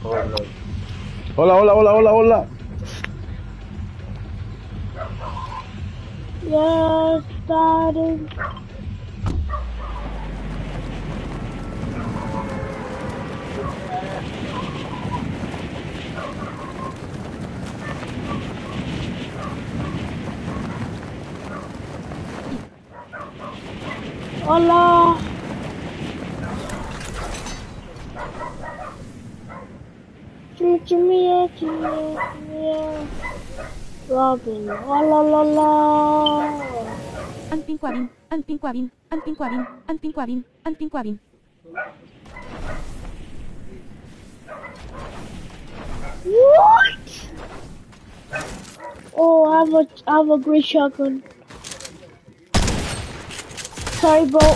Hola, hola, hola, hola, hola. Yes, started. Hola. Chimia, chimia. Robin. Hola, la, la. Antinquabin, Antinquabin, Antinquabin, Antinquabin, Antinquabin. What? Oh, I have a great shotgun. Sorry, bro.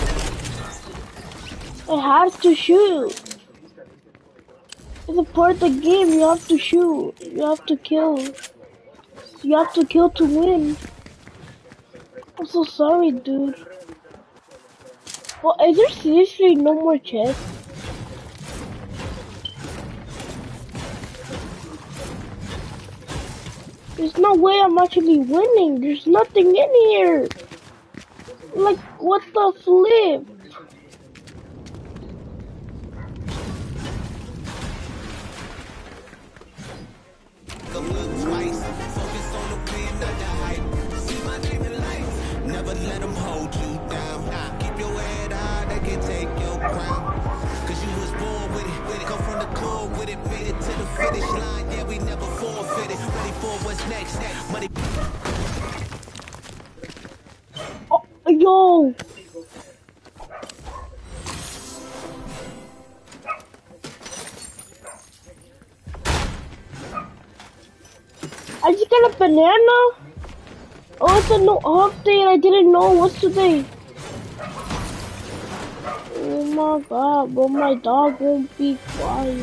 I have to shoot. It's a part of the game. You have to shoot. You have to kill. You have to kill to win. I'm so sorry, dude. Well, is there seriously no more chests? There's no way I'm actually winning. There's nothing in here. Like, what the flip? Never let them hold you down. Keep your head high, they can take your crown. Cause you was born with it, come from the core with it, made it to the finish line. Yeah, we never forfeited. Ready for what's next. Money. Oh, yo! I just got a banana? Oh, it's a new update. I didn't know. What's today? Oh my god, but my dog won't be quiet.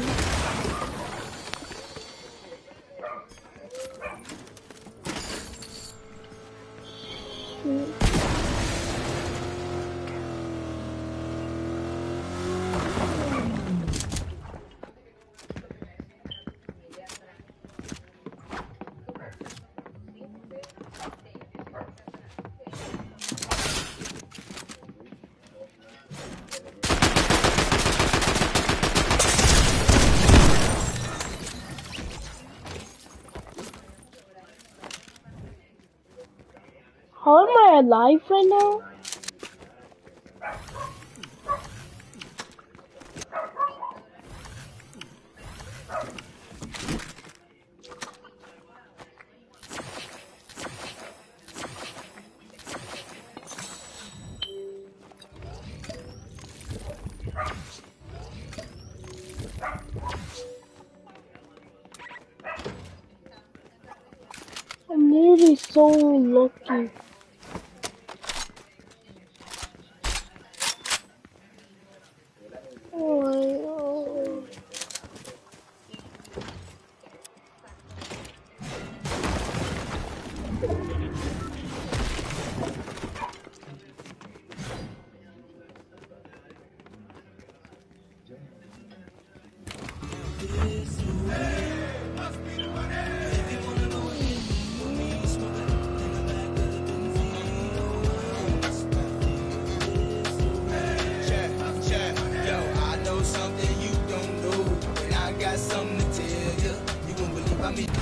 How am I alive right now? I'm really so lucky. Oh my god. Yo, I know something you don't know, and I got something to tell you. You won't believe I mean.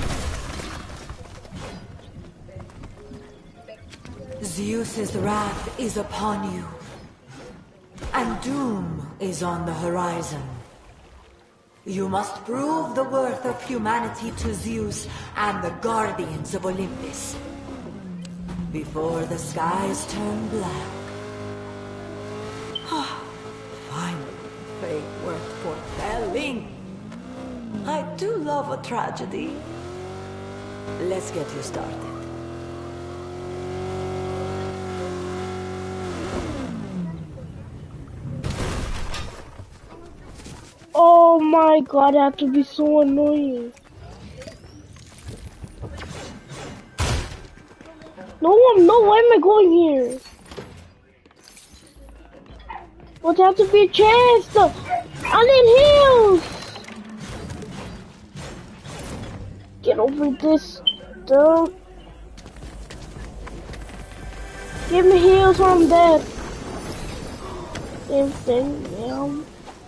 Zeus's wrath is upon you, and doom is on the horizon. You must prove the worth of humanity to Zeus and the guardians of Olympus before the skies turn black. Finally, fate worth foretelling. I do love a tragedy. Let's get you started. Oh my god, I have to be so annoying. No, why am I going here? What have to be a chest? I need heals! Get over this. Don't. Give me heals or I'm dead. Same thing, yeah.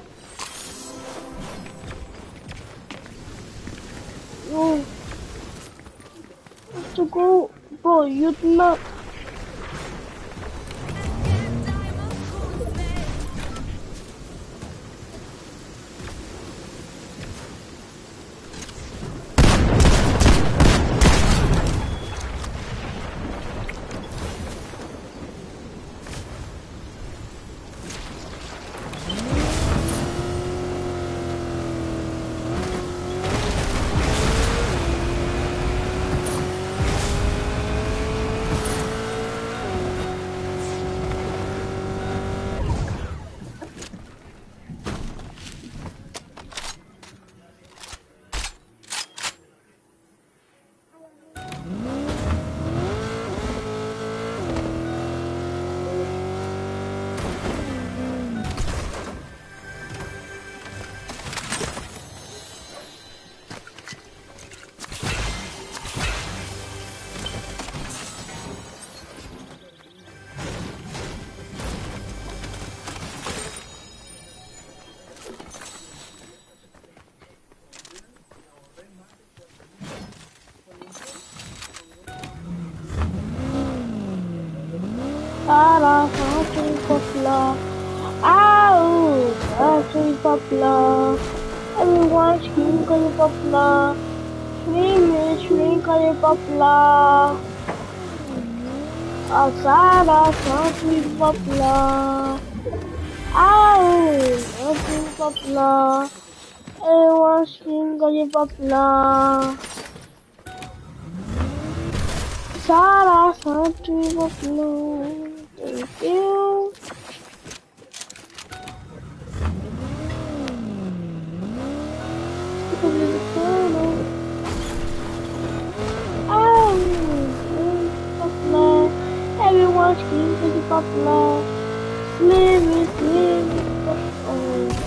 No. I have to go. Bro, you do not. Popular. Ow! Actually popular. Everyone scream cause you're popular. Scream cause you're popular. Outside our country popular. Ow! Actually popular. Everyone scream cause you're popular. Outside our country popular. Thank you. Popular. Everyone screams to be popular. Slim. Oh.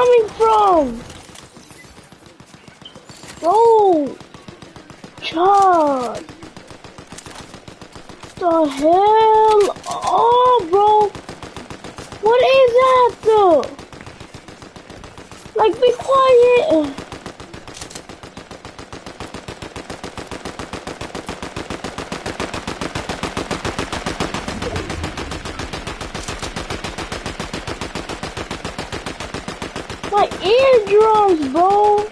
coming from? Bro, Chad. The hell? Oh, bro. What is that, though? Like, be quiet. My eardrums, bro.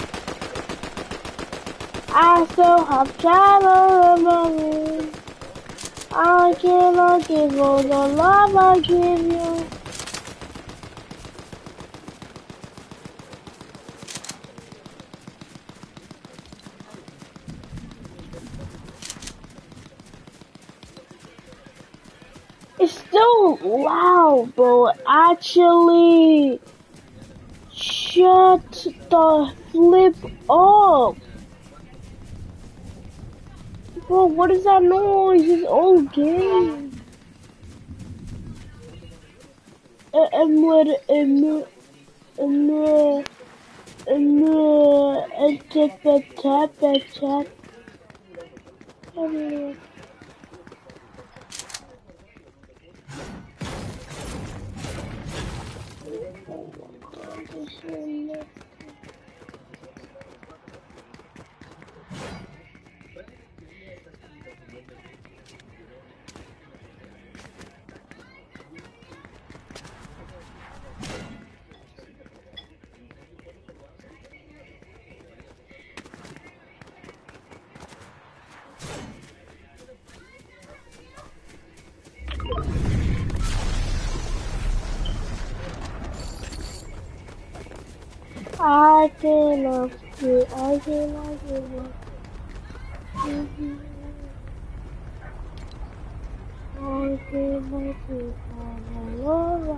I still have shadow in my room. I cannot give all the love I give you. It's still loud, bro. Actually, shut the flip up. Bro, what is that noise? It's old game. I cannot give up. I cannot give up.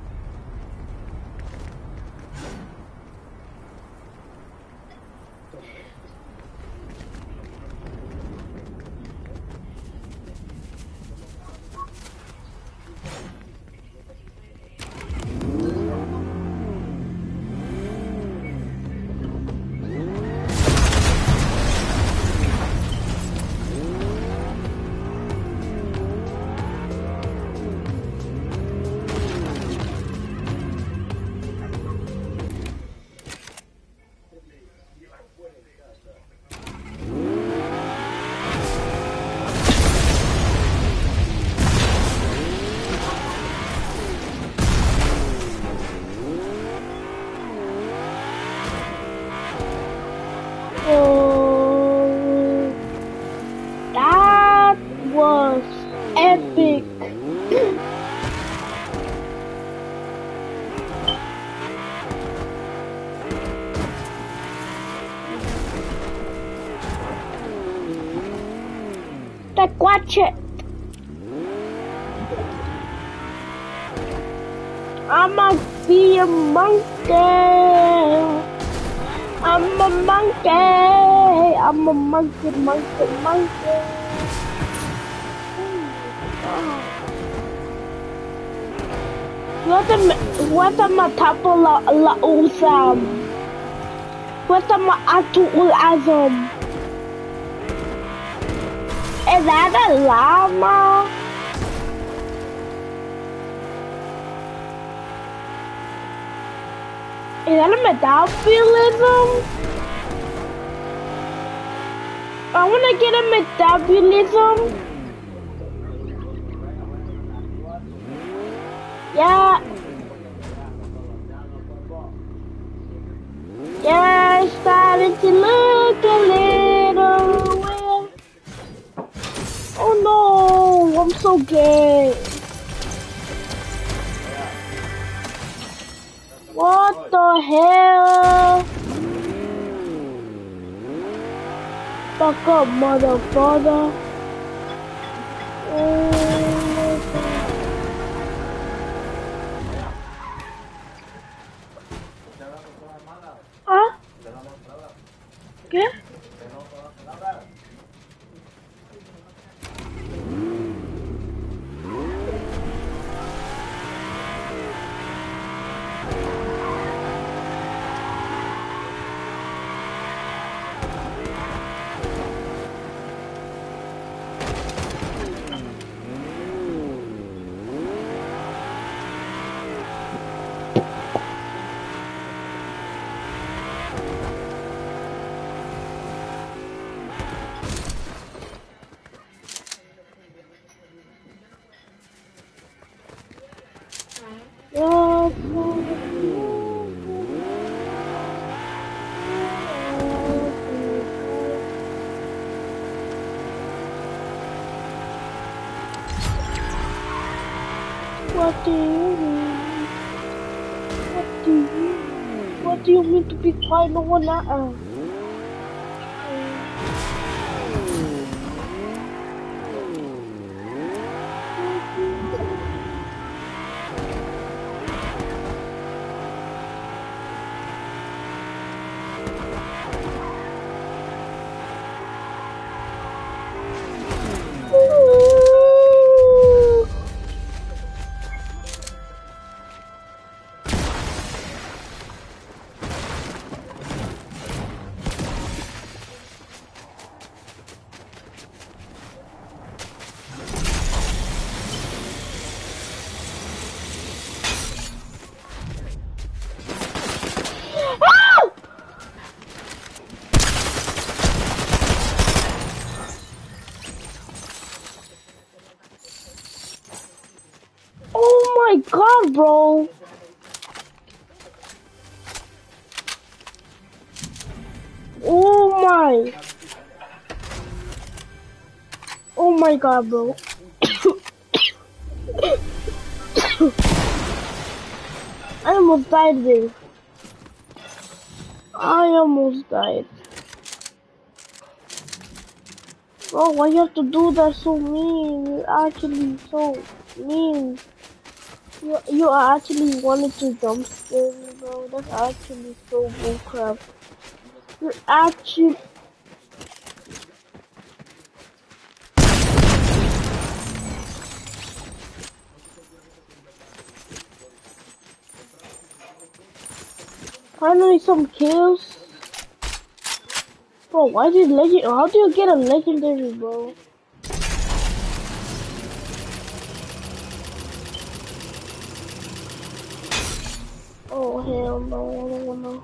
Oh, that was epic. Like, watch it. I'ma be a monkey. I'm a monkey. I'm a monkey. What am I tapo la usam? What am I atu ul azam? Is that a llama? Is that a metabolism? I wanna get a metabolism. Yeah. Yeah, it's starting to look a little weird. Oh no, I'm so gay. What the hell? Fuck up, motherfucker. ¿Ah? ¿Qué? What do you mean? What do you mean to be quiet? No one Oh my god, bro! Oh my god, bro. I almost died there. I almost died. Bro, why you have to do that so mean? You're actually so mean. You actually wanted to jump scare me, bro. That's actually so bullcrap. You're actually... Finally some kills. Bro, why did legend? How do you get a legendary, bro? Oh hell no! I don't wanna.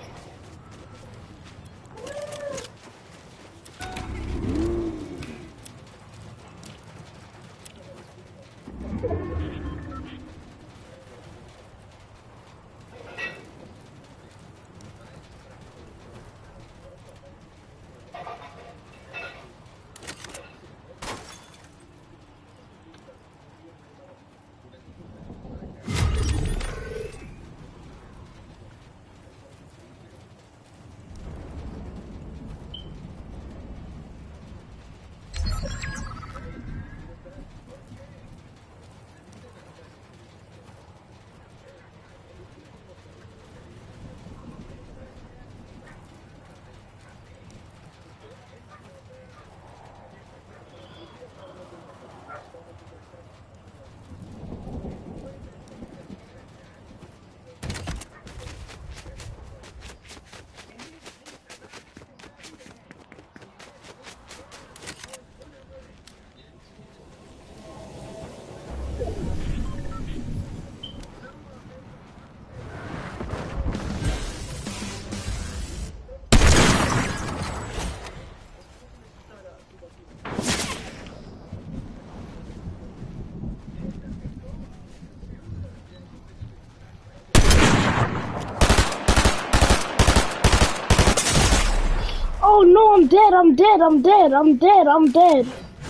Oh no, I'm dead, I'm dead, I'm dead, I'm dead, I'm dead.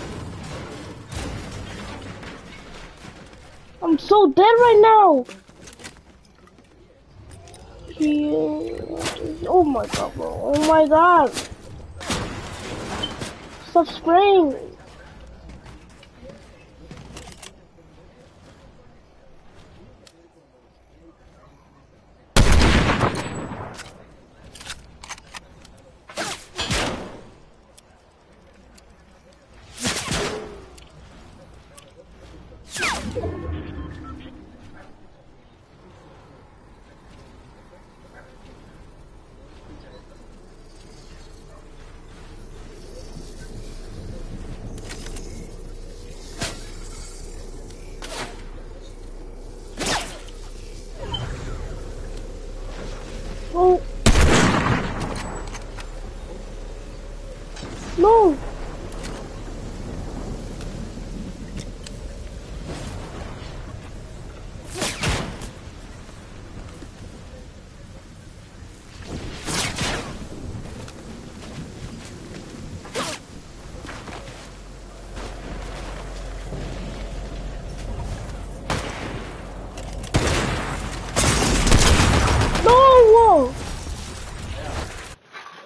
I'm so dead right now. Oh my god, bro. Oh my god. Stop spraying. Oh. No.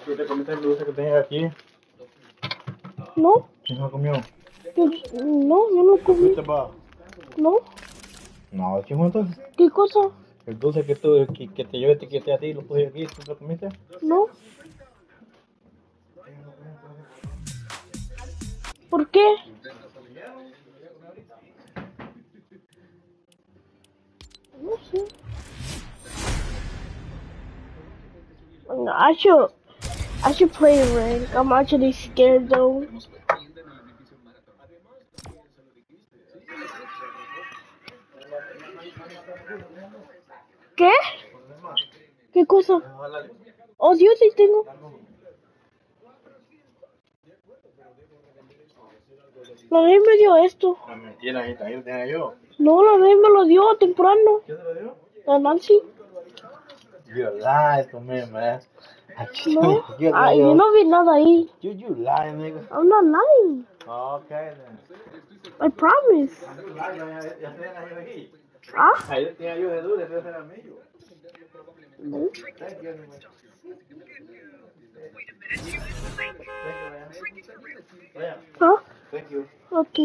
¿Qué te comiste el dulce que tenías aquí? No, ¿Quién se lo comió? no, yo no comí. ¿Fuiste pa? No, No, ¿quién fue entonces? ¿qué cosa? El dulce que tú, que te yo etiqueté a ti, lo puse aquí, ¿tú te lo comiste? No. ¿Por qué? No sé. I should play rank. I'm actually scared though. ¿Qué? ¿Qué cosa? Oh, Dios, sí tengo. La ley me dio esto. No, mentira, ahí lo tenía yo. No, la ley me lo dio temprano. ¿Quién te lo dio? La Nancy. You lied to me, man. No, yo no vi nada ahí. You lying, nigga. I'm not lying. Okay, then. I promise. Ya tenía yo aquí. ¿Ah? Ahí lo tenía yo de dulce, ese era mío. No. Thank you, anyway. Vaya. ¿Ah? Thank you. Okay.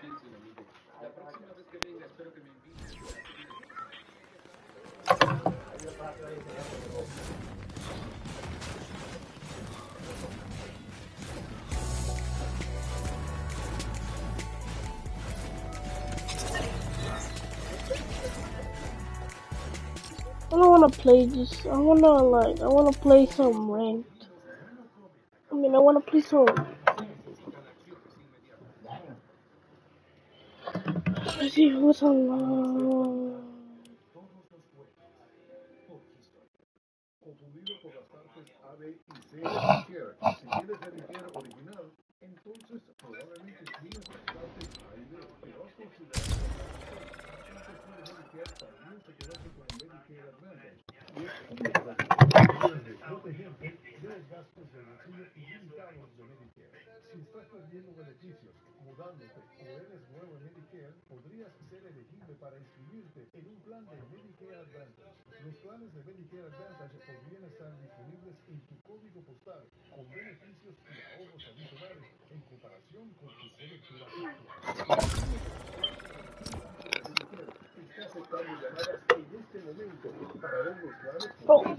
I don't wanna play this. I wanna play some ranked. I wanna play some. Let's see who's on. Oh.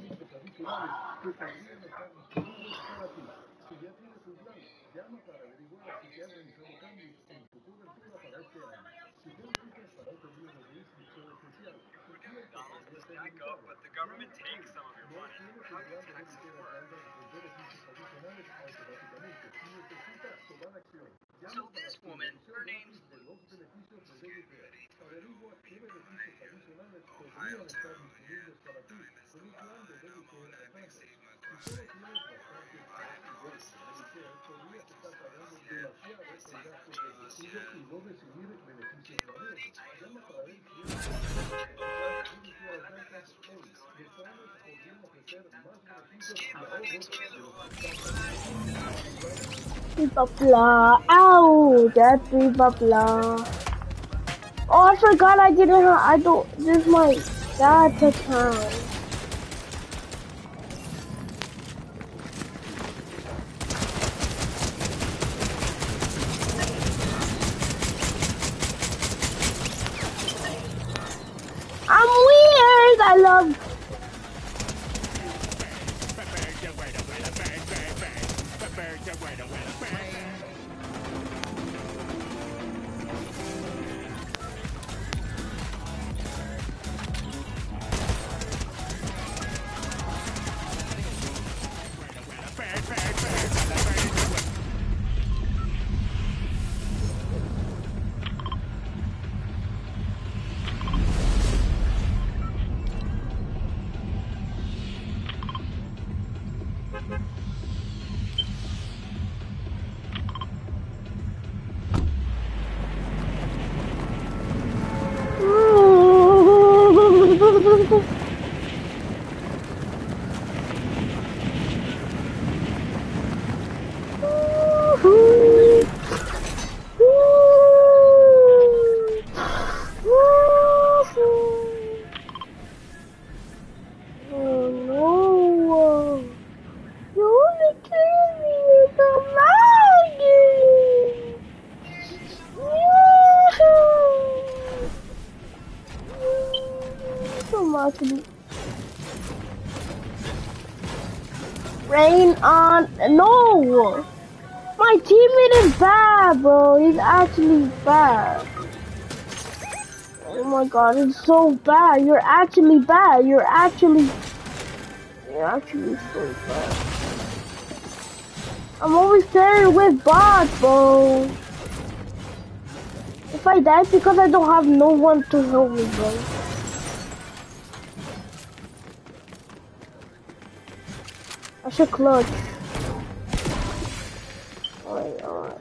Blah. Ow, that's blah. Oh, I forgot I didn't have. I don't. This is my dad's account. I'm weird. I love. Rain on. No! My teammate is bad, bro. He's actually bad. Oh my god, it's so bad. You're actually bad. You're actually so bad. I'm always pairing with bots, bro. If I die, it's because I don't have no one to help me, bro. I should clutch. Alright, alright.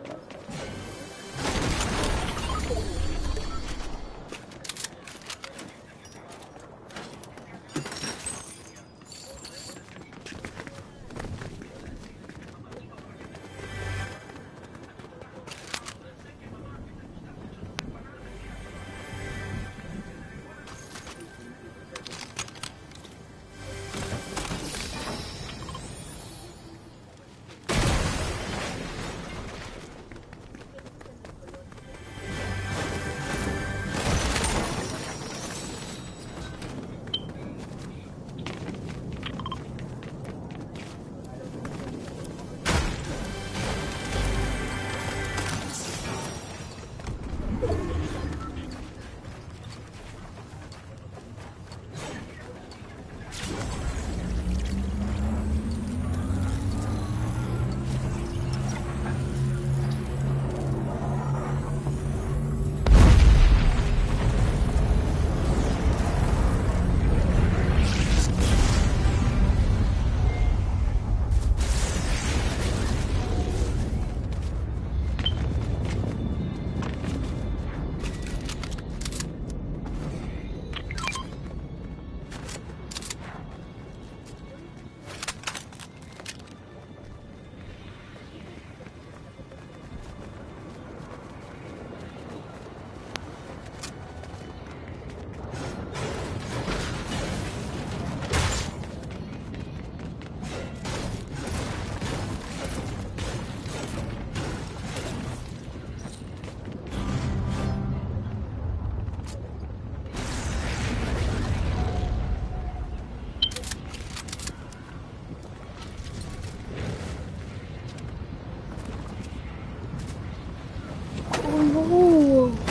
Oh no!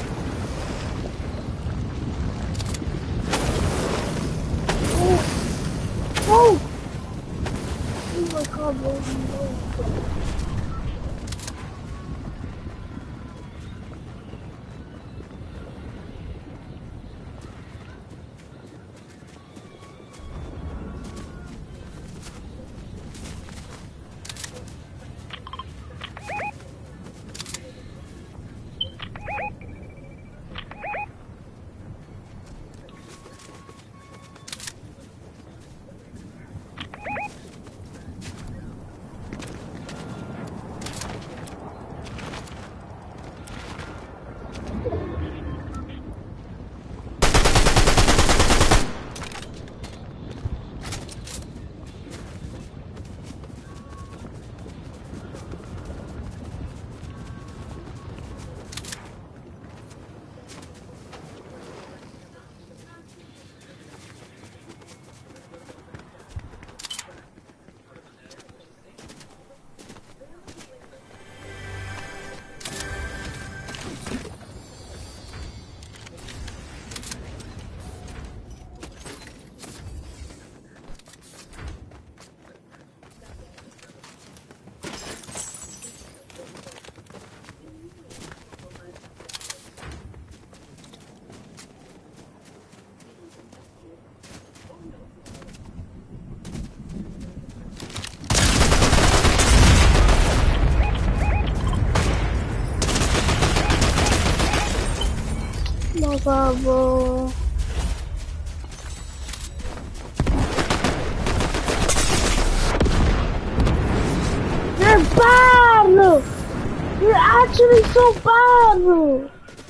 Oh! Oh my god, bro, no. My god, bro. You're bad! You're actually so bad!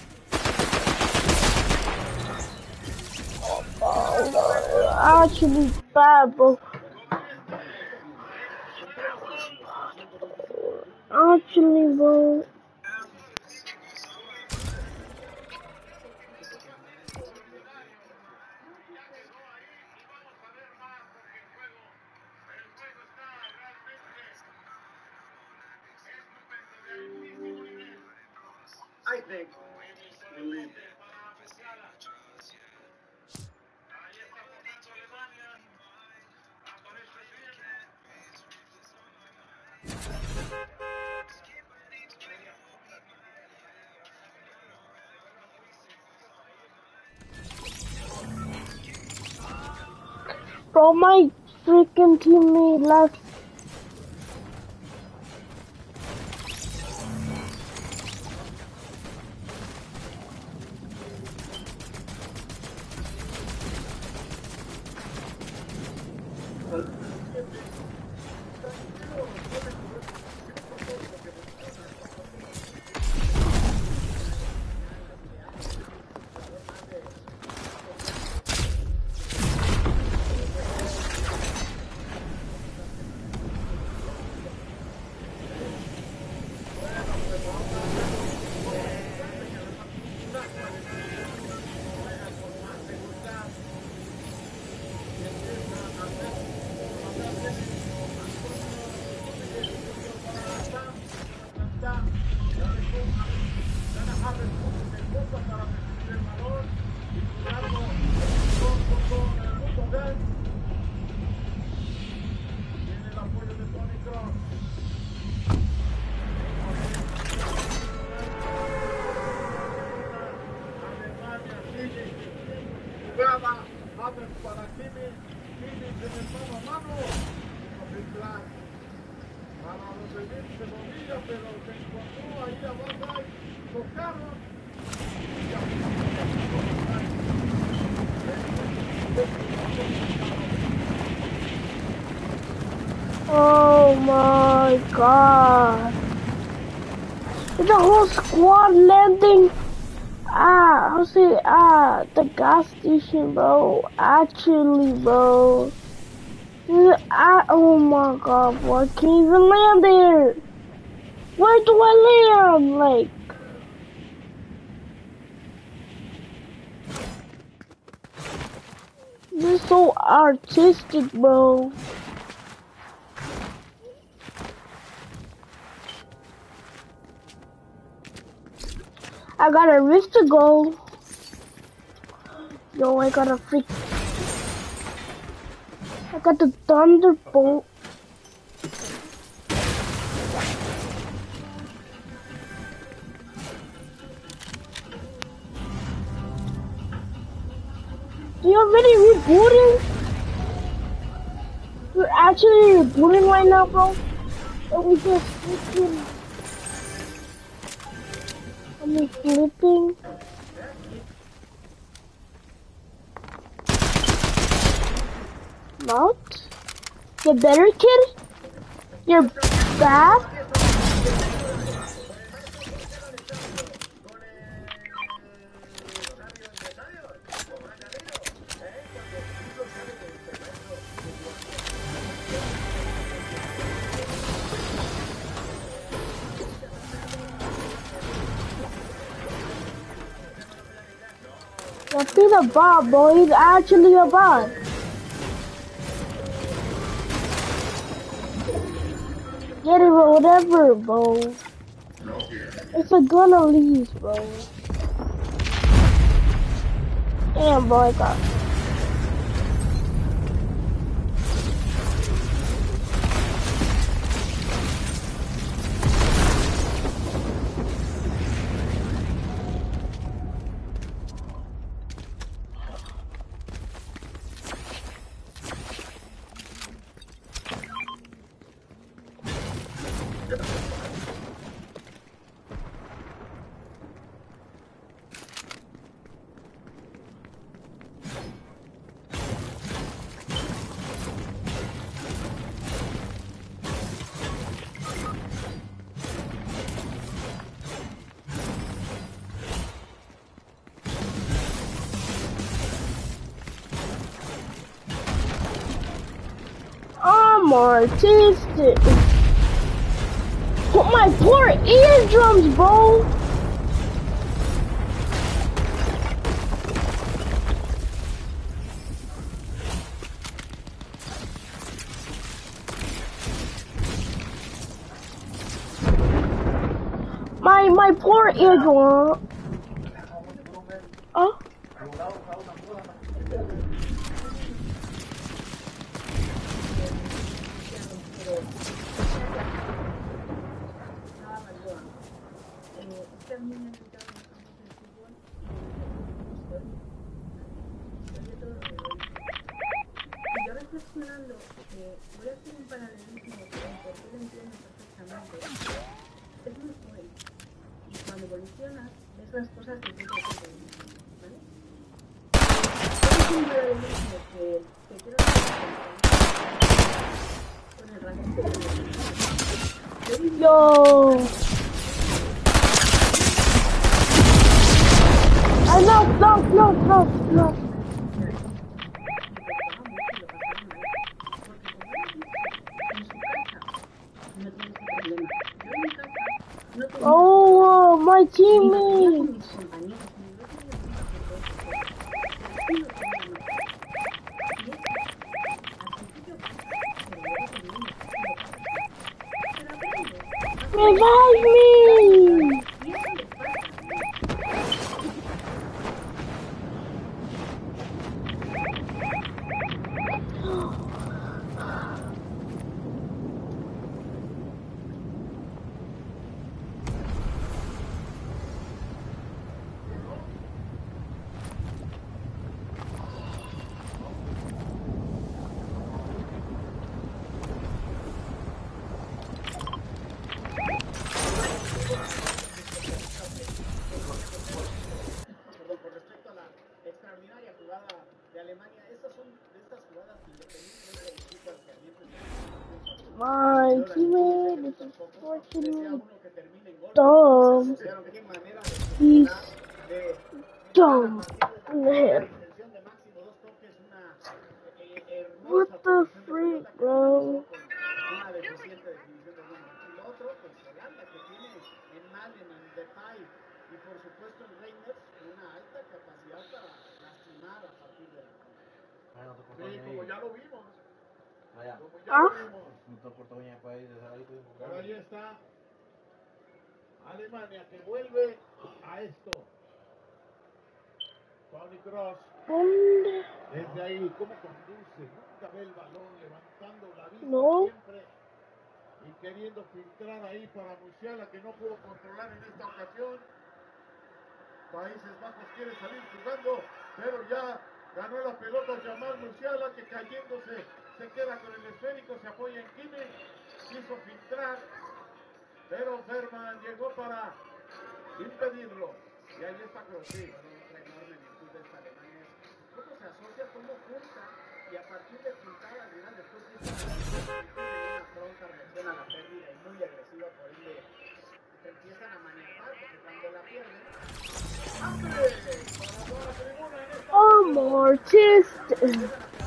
Oh no, you're actually bad, bro. Actually, bro. Bro, my freaking teammate left. Oh my god. Is the whole squad landing the gas station, bro? Actually, bro. Oh my god, bro, I can't even land there. Where do I land? Like, this is so artistic, bro. I got a rift to go. Yo, I got the thunderbolt. You already rebooting? You're actually rebooting right now, bro? And we just flipping. I'm flipping. Not? You're better, kid? You're bad? Don't be the bot, bro. He's actually a bot. Get it or whatever, bro. It's a gun at least, bro. Damn, bro, I got. I'm artistic. Put my poor eardrums, bro. My my poor eardrum. Oh. Yo. No. Oh, my teammates. Revive me. My teammate is unfortunately dumb. He's dumb in the head. What the freak, bro? ¿Ah? Pero ahí está Alemania que vuelve a esto. Toni Kroos. Desde ahí, ¿cómo conduce? Nunca ve el balón, levantando la vista siempre y queriendo filtrar ahí para Musiala, que no pudo controlar en esta ocasión. Países Bajos quiere salir jugando, pero ya ganó la pelota Jamal Musiala, que cayéndose se queda con el esférico, se apoya en Kimmich, quiso filtrar, pero Ferman llegó para impedirlo. Y ahí está Kroos. Sí, otra enorme virtud de esta Alemania es cómo se asocia, cómo junta, y a partir de juntar al final después de una pronta reacción a la pérdida y muy agresiva, por ende se empiezan a manejar, porque cuando la pierden, ¡hambre! Para toda la tribuna en esta Mortis.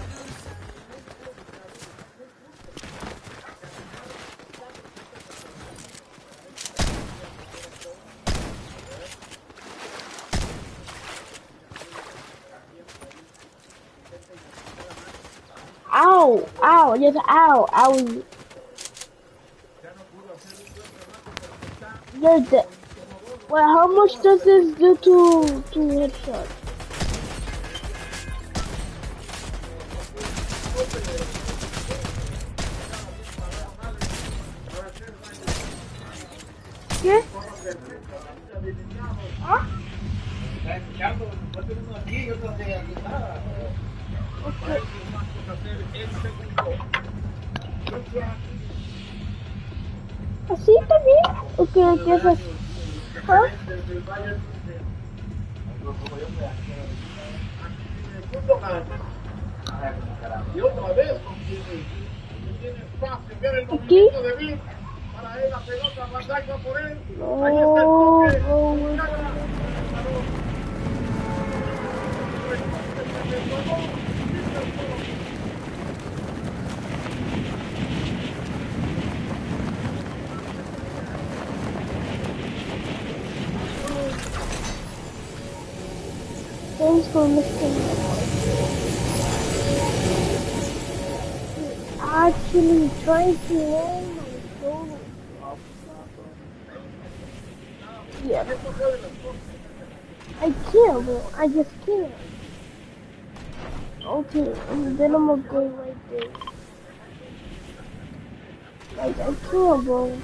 Ow, yes, ow, owie. You're dead. Wait, how much does this do to headshot? ¿Qué? ¿Ah? Okay. ¿Así también? ¿O qué es así? ¿Ah? y otra vez con Kimmich. Tiene espacio, viene el ¿Aquí? movimiento de Bill. Para él la pelota, Van Dijk va por él. Ahí está el toque. Thanks for missing. Actually trying to learn my solo. Yeah. I can't, bro. I just can't. Okay, and then I'm gonna go right there. Like, I can't, bro.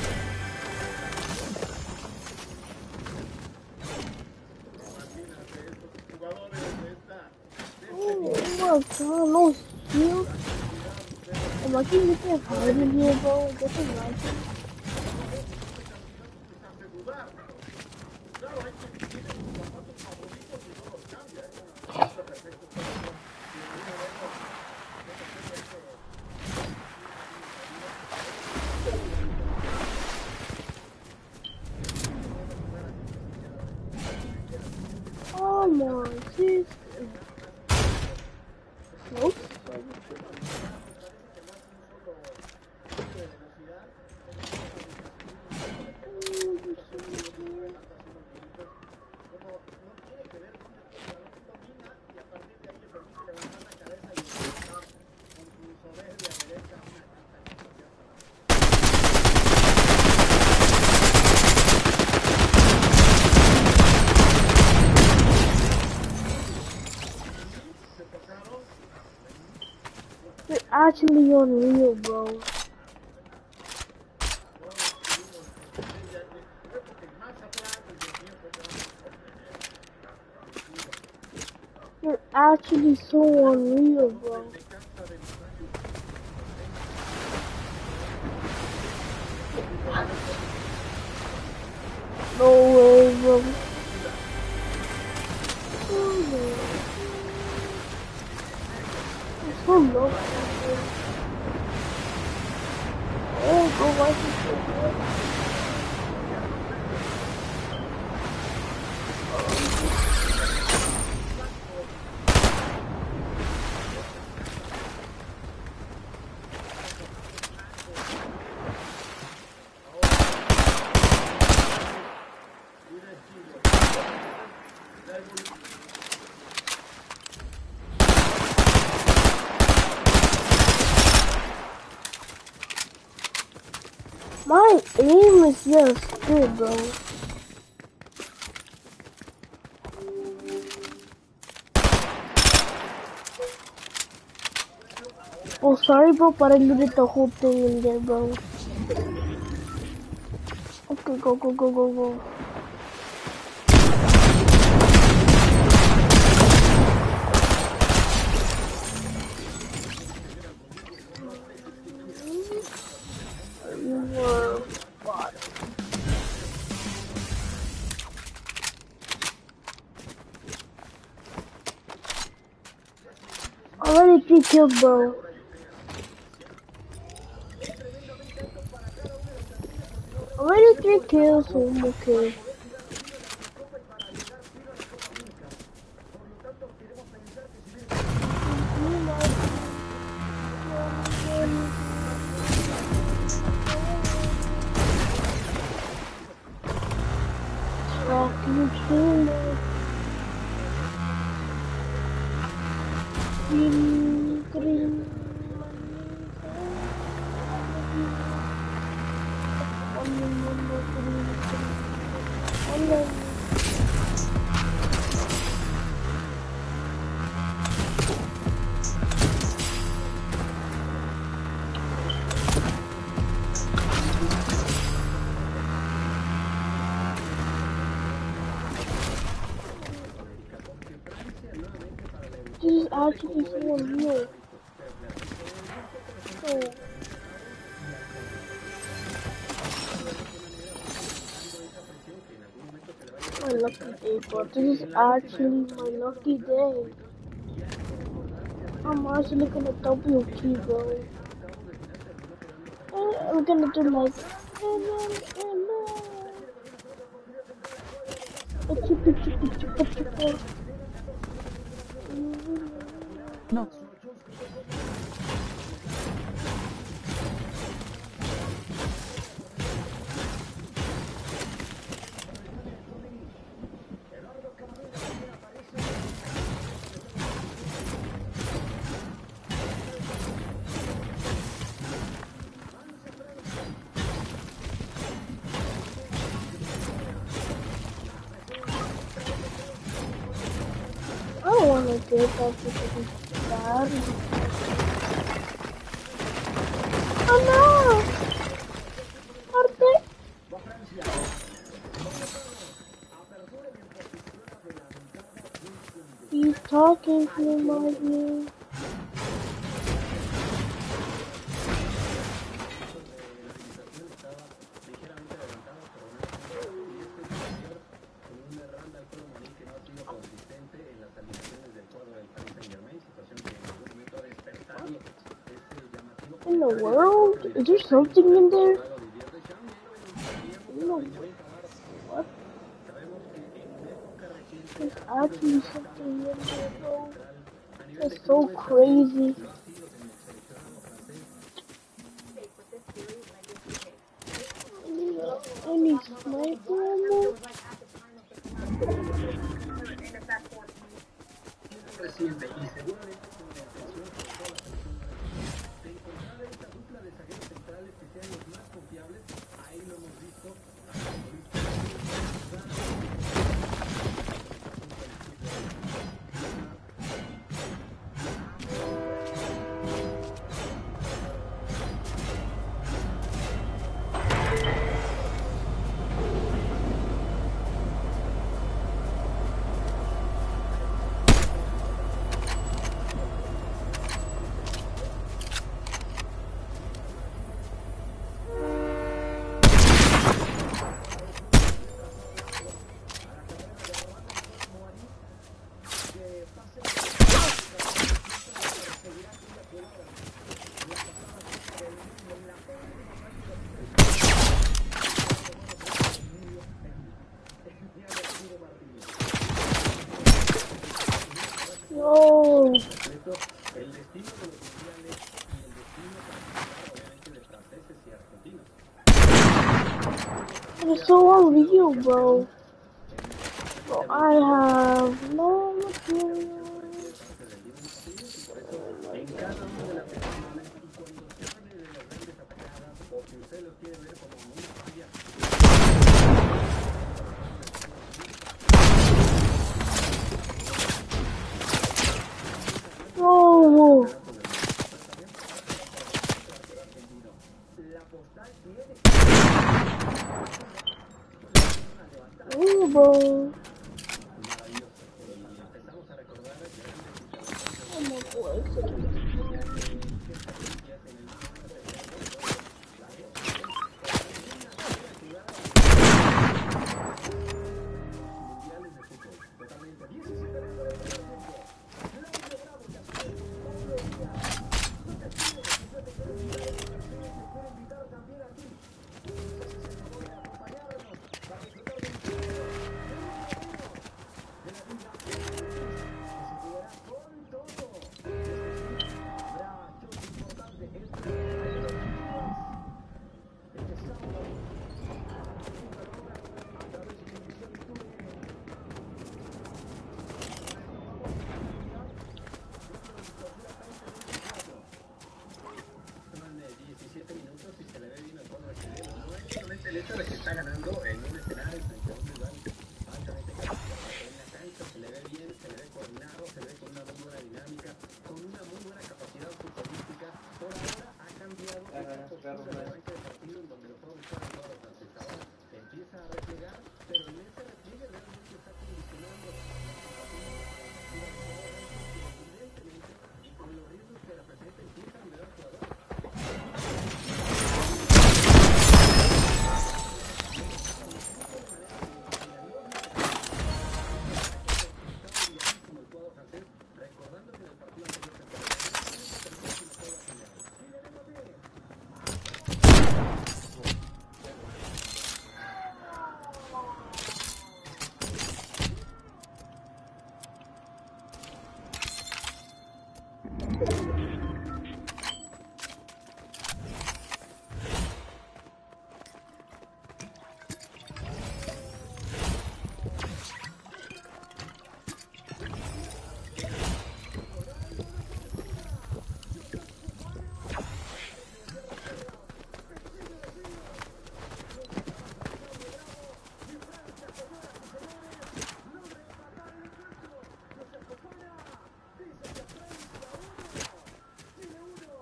Oh my god, no shield. I'm lucky you can't hide in here, bro. Just imagine. Oh my sister. Nope. You're actually unreal, bro. You're actually so unreal, bro. No way, bro. Oh, man. I'm so low. Oh, go watch this. My aim is just good, bro. Oh, sorry, bro, but I looted the whole thing in there, bro. Okay, go, go, go, go, go. You were bot. Already 3 kills, bro. Already 3 kills, so I'm okay. Rocking trailer. Green, green. This is actually so unreal. Oh. My lucky day, but this is actually my lucky day. I'm actually gonna double key, bro. I'm gonna do like No. raqueta porque tarde. ¡Oh no! ¡Arte! He's talking to my ear. In the world? Is there something in there? No. What? There's actually something in there, bro. That's so crazy. Any sniper ammo? No. It's so unreal, bro. So I have no material. Oh. Oh, bro. Oh my God. El hecho de que está ganando en un escenario en segundo lugar, altamente calificado en la cancha, se le ve bien, se le ve coordinado, se le ve con una muy buena dinámica, con una muy buena capacidad futbolística. Por ahora ha cambiado esa postura de arranque de partido en donde lo puede buscar el jugador francés. Ahora empieza a replegar, pero en ese repliegue realmente está condicionando evidentemente y con los riesgos que representa empieza a liberar jugadores.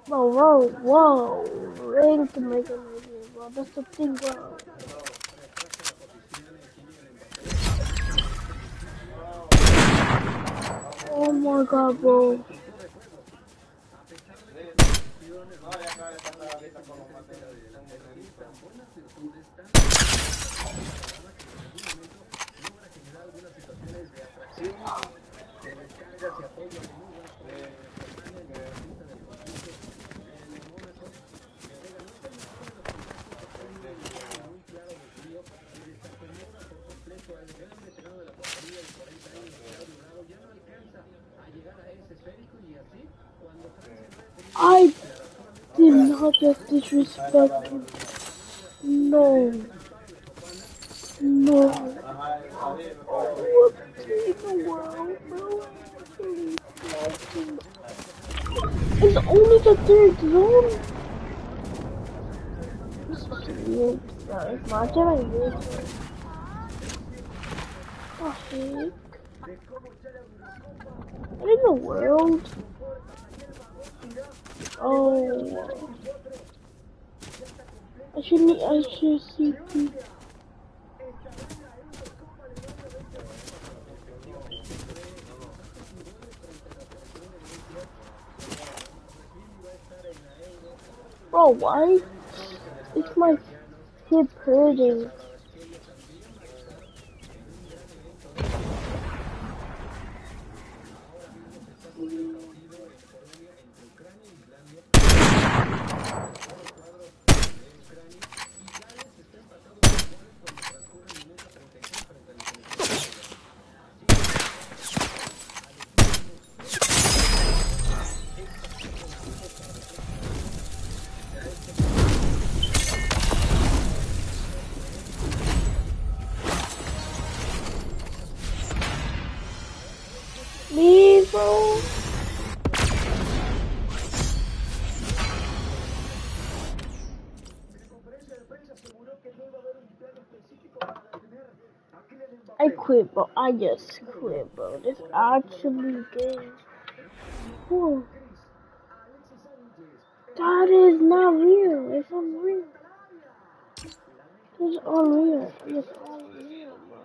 Whoa. Rank Mega Man, bro. That's the thing, bro. Oh my god, bro. I did not get disrespected. No. Oh, what in the world, bro? It's only the third zone? This is weird. Imagine I lose. What the heck? What in the world? Oh. I should see. Bro, why is my hip hurting? Me, bro. I quit, bro. I just quit, bro. This actually game. Whoa. That is not real. It's unreal. It's unreal. It's unreal, bro.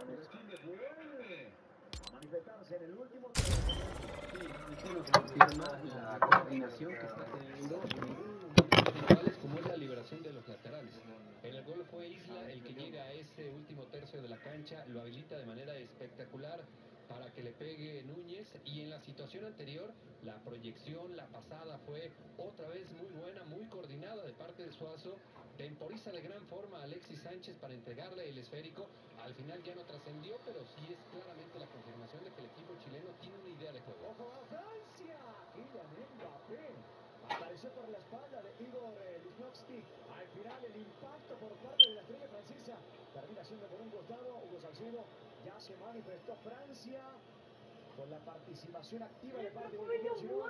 La coordinación que está teniendo individuales como es la liberación de los laterales. En el gol fue Isla el que llega a ese último tercio de la cancha, lo habilita de manera espectacular para que le pegue Núñez, y en la situación anterior la proyección, la pasada fue otra vez muy buena, muy coordinada de parte de Suazo. Temporiza de gran forma a Alexis Sánchez para entregarle el esférico. Al final ya no trascendió, pero sí es claramente la confirmación de que el equipo chileno tiene una idea de juego. ¡Ojo a Francia! Kylian Mbappé apareció por la espalda de Igor Lichnowsky. Al final el impacto por parte de la estrella francesa termina siendo por un costado. Hugo Salcedo ya se manifestó. Francia con la participación activa de parte de Olivier Giroud.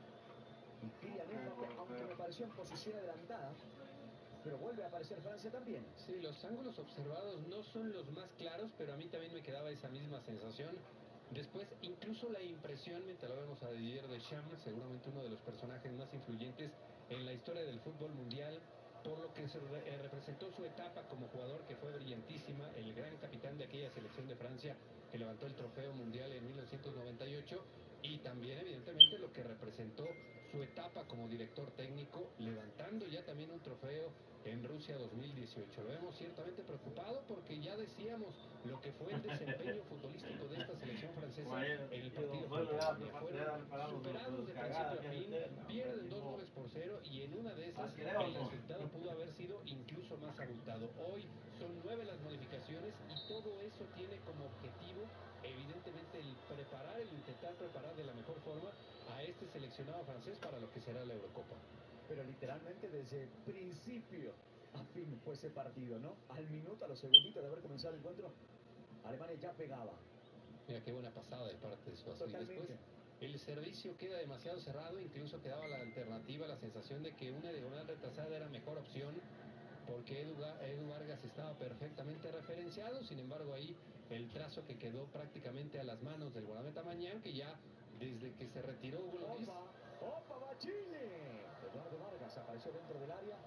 Y Kylian Mbappé, aunque me pareció en posición adelantada, pero vuelve a aparecer Francia también. Sí, los ángulos observados no son los más claros, pero a mí también me quedaba esa misma sensación. Después, incluso la impresión, mientras lo vemos a Didier Deschamps, seguramente uno de los personajes más influyentes en la historia del fútbol mundial, por lo que representó su etapa como jugador, que fue brillantísima, el gran capitán de aquella selección de Francia que levantó el trofeo mundial en 1998, y también evidentemente lo que representó su etapa como director técnico, levantando ya también un trofeo en Rusia 2018. Lo vemos ciertamente preocupado, porque ya decíamos lo que fue el desempeño futbolístico de esta selección francesa en el partido contra Alemania. Fueron superados de principio a fin, pierden 2-0, y en una de esas el resultado pudo haber sido incluso más abultado. Hoy son 9 las modificaciones, y todo eso tiene como objetivo evidentemente el intentar preparar de la mejor forma a este seleccionado francés para lo que será la Eurocopa. Pero literalmente desde el principio a fin fue ese partido, ¿no? Al minuto, a los segunditos de haber comenzado el encuentro, Alemania ya pegaba. Mira qué buena pasada de parte de Suazo. Y después el servicio queda demasiado cerrado, incluso quedaba la alternativa, la sensación de que una diagonal retrasada era mejor opción, porque Edu Vargas estaba perfectamente referenciado. Sin embargo, ahí el trazo que quedó prácticamente a las manos del guardameta Mañán, que ya desde que se retiró Hugo Lloris ¡Opa, va Chile! Eduardo Vargas apareció dentro del área.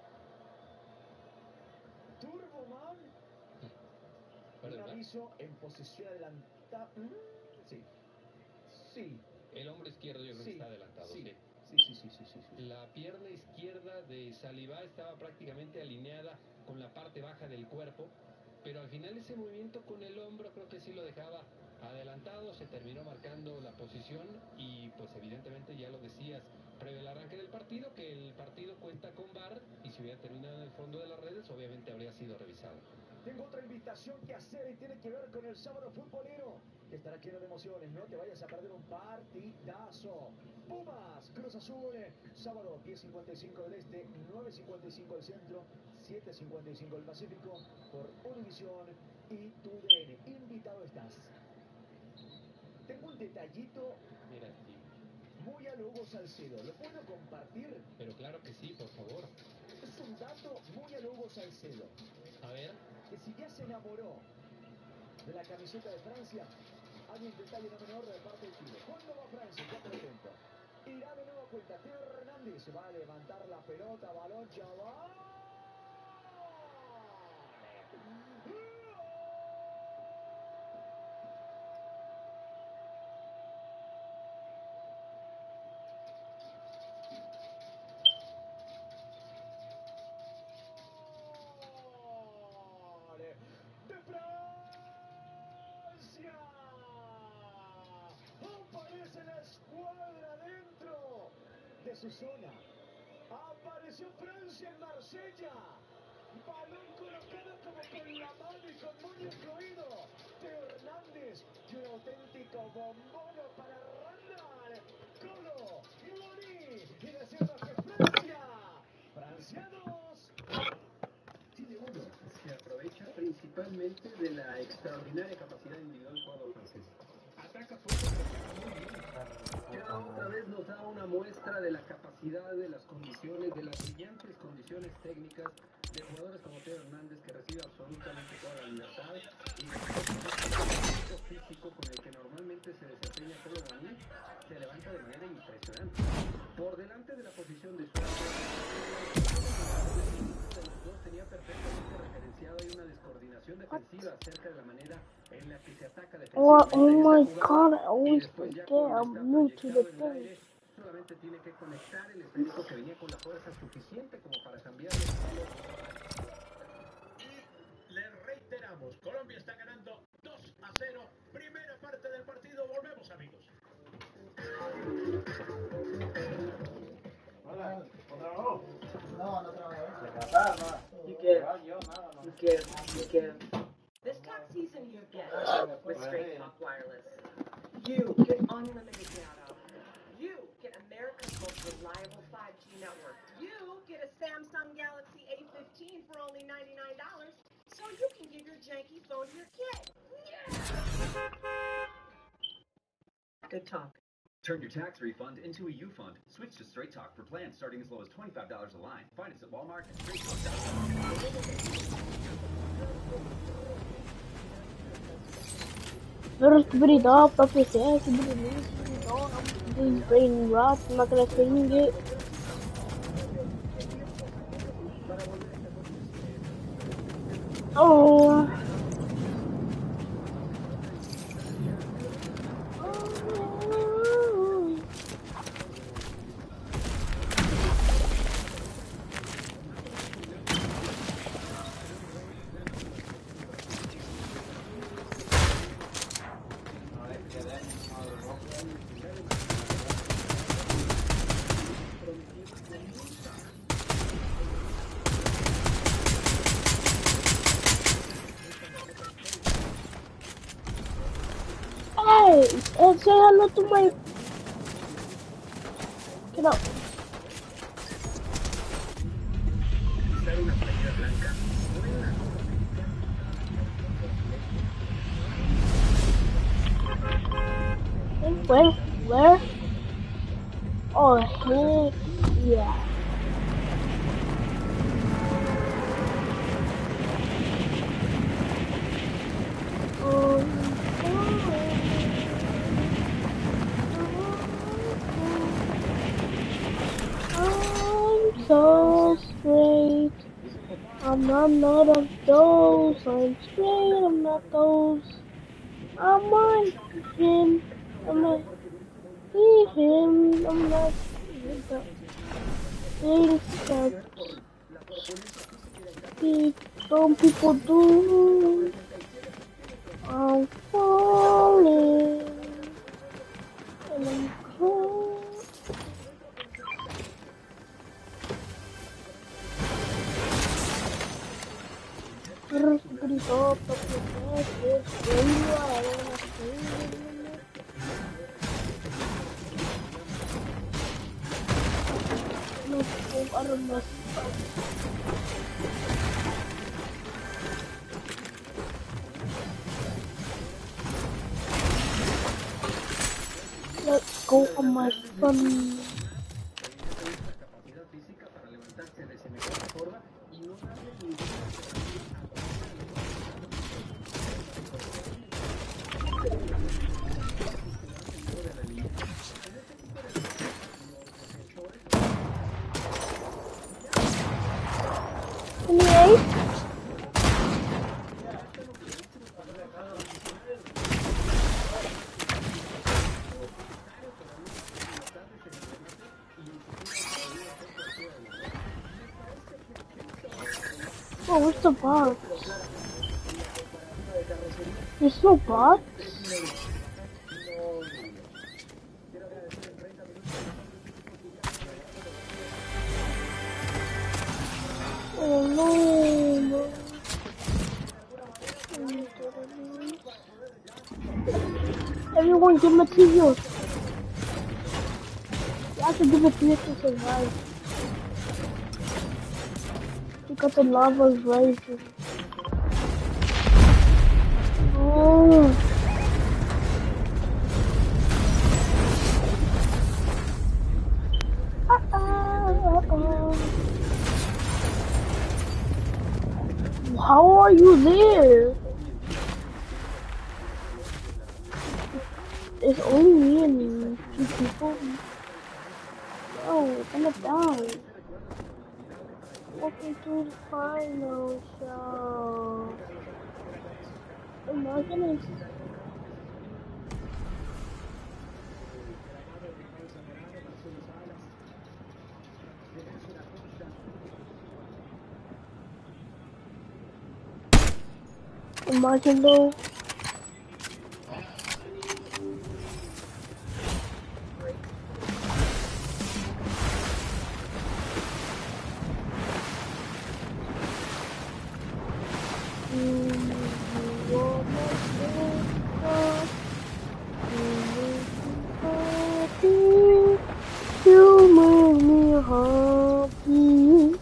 Turboman. Un aviso en posición adelantada. Sí. Sí. El hombro izquierdo yo creo que está adelantado. Sí. La pierna izquierda de Saliba estaba prácticamente alineada con la parte baja del cuerpo, pero al final ese movimiento con el hombro creo que sí lo dejaba adelantado, se terminó marcando la posición y pues evidentemente ya lo decías previo al arranque del partido, que el partido cuenta con VAR y si hubiera terminado en el fondo de las redes obviamente habría sido revisado. Tengo otra invitación que hacer y tiene que ver con el sábado futbolero, que estará lleno de emociones. No te vayas a perder un partidazo. Pumas, Cruz Azul, sábado 10:55 del Este, 9:55 del Centro, 7:55 del Pacífico, por Univisión y TUDN. Invitado estás. Tengo un detallito. Mira, sí. Muy a lo Hugo Salcedo. ¿Lo puedo compartir? Pero claro que sí, por favor. Es un dato muy a lo Hugo Salcedo. A ver. Que si ya se enamoró de la camiseta de Francia, hay un detalle no menor de parte de Chile. ¿Cuándo va Francia? Ya te cuento. Irá de nuevo a cuenta. Teo Hernández va a levantar la pelota. Balón, chaval. De Francia. Aparece la escuadra dentro de su zona. Apareció Francia en Marsella. Balón colocado como con la mano y con moño incluido. Teo Hernández y un auténtico bombono para Randall. Colo, Mori y decirnos que Francia 2. Chile 1 se aprovecha principalmente de la extraordinaria capacidad individual del jugador francés. Ataca fuerte, muy bien. Ya otra vez nos da una muestra de la capacidad, de las condiciones, de las brillantes condiciones técnicas de jugadores como Teo Hernández, que recibe absolutamente toda la libertad y el físico con el que normalmente se desempeña Colo Muani se levanta de manera impresionante. Por delante de la posición de Suárez, tenía perfectamente referenciado y una descoordinación defensiva acerca de la manera en la que se ataca defensivamente. Oh my god, I always forget I'm new to the thing. Solamente tiene que conectar el esférico que venía con la fuerza suficiente como para cambiar el palo. Y le reiteramos, Colombia está ganando 2-0. Primera parte del partido, volvemos amigos. Hola, ¿trabajo? No trabajé. You get. This tax season you get with Straight Talk Wireless. You get unlimited data. You get America's most reliable 5G network. You get a Samsung Galaxy A15 for only $99, so you can give your janky phone to your kid. Yeah! Good talk. Turn your tax refund into a U-Fund. Switch to Straight Talk for plans starting as low as $25 a line. Find us at Walmart and First breed up, proprio se si no, I'm brain rot, I'm not gonna change it. Oh. Hey, say hello to my... Get up. Where? Oh, heck yeah. I'm not none of those. I'm straight. I'm not those. I'm not him. I'm not him. I'm not the things that some people do. I'm falling and I'm cold. Gritó porque let's go on my fun. Oh, what's the box? There's no box? Oh no. Everyone give materials. You have to give materials to survive. Because the lava is rising. Oh. How are you there? It's only me and 2 people. Oh, I'm down. Welcome to the final show. Imagine though. You make me happy.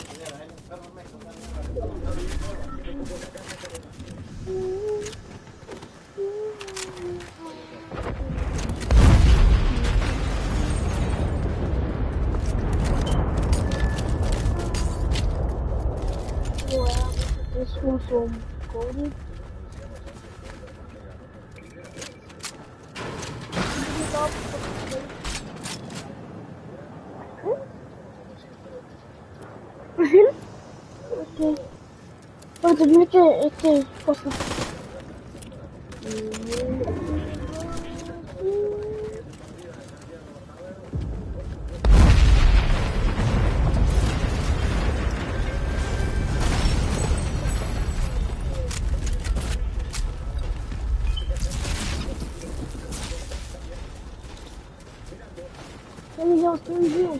Wow, this one's so golden. Okay. Pero también cosa. Let me go,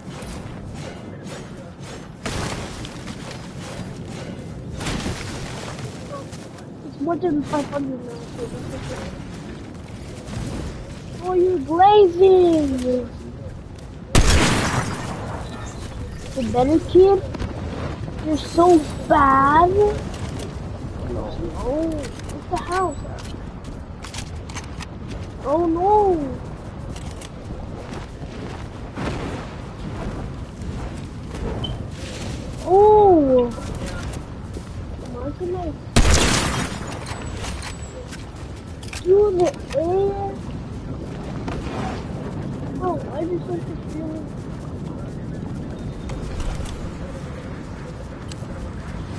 It's more than 500 now, so that's okay. Oh, you're glazing! The better kid? You're so bad! No, it's the house. Oh no! Oh! My goodness. Through the air? Oh, I just want to feel it.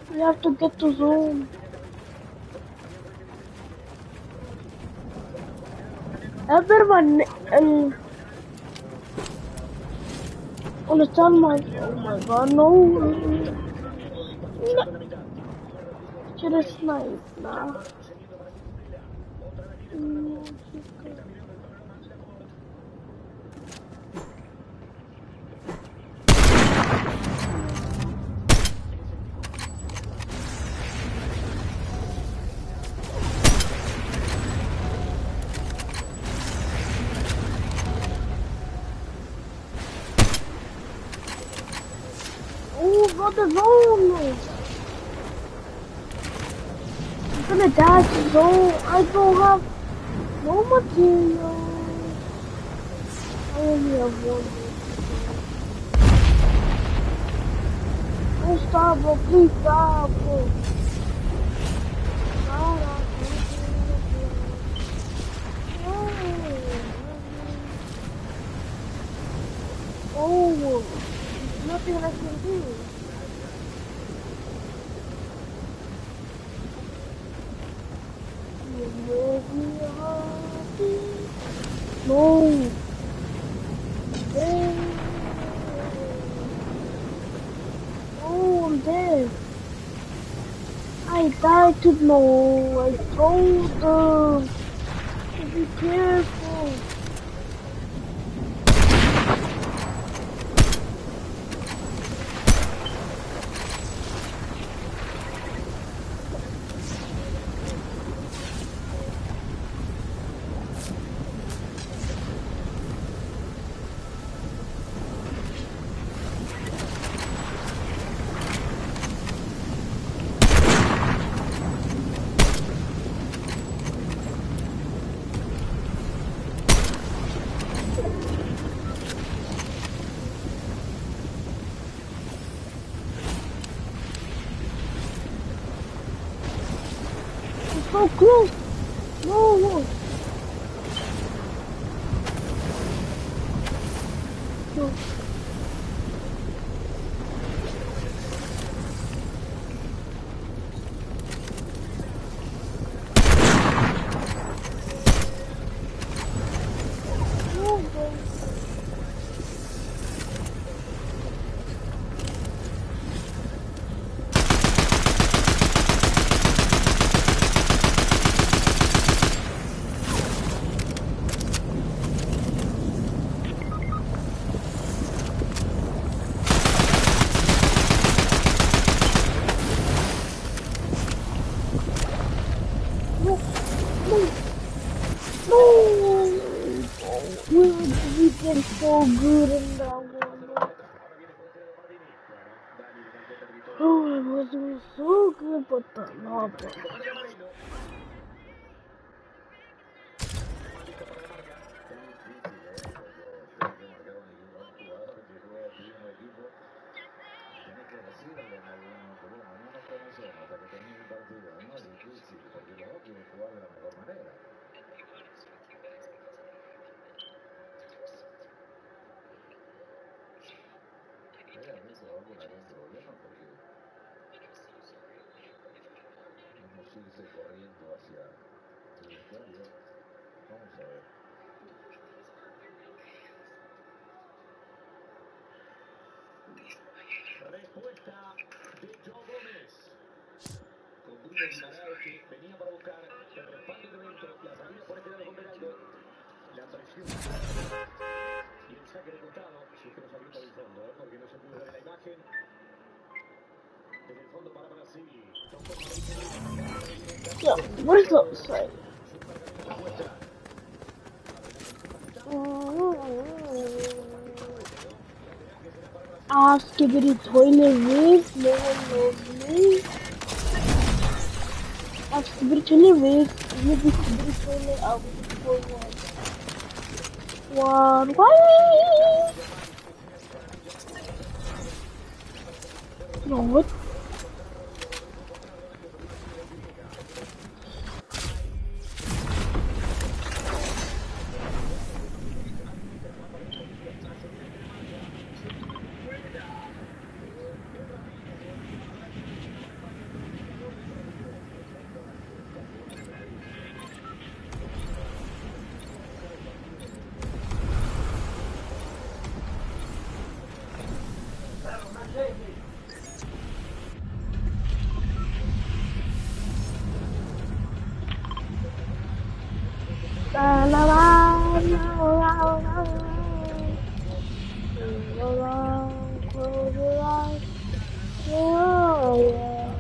You have to get to zone. Everyone, on the sunlight. Oh my god, no. Should have sniped, nah. Oh, got the zone. I'm gonna dash the zone. I don't have no material. I only have one. Oh, stop, bro. Please stop, bro. Oh, there's nothing I can do. No. Oh, I'm dead. I died to no. I told them. Be careful. So close! No, no! No. We did so good in that one. Oh, I was doing so good, but the lava. Respuesta de Joe Gómez. Con Bruno Guimaraes que venía para buscar el respaldo de momento. La salida por este lado con Beraldo. La presión. Y el saque de costado. Si es que no salió por el fondo, porque no se pudo ver la imagen. Desde el fondo para Brasil. Yeah, where's the outside? Skibidi toilet race, no one knows me. Skibidi toilet race, you be Skibidi toilet, I'll be for one. Why? No, what? La la la la la la. Close your eyes. Oh, yeah.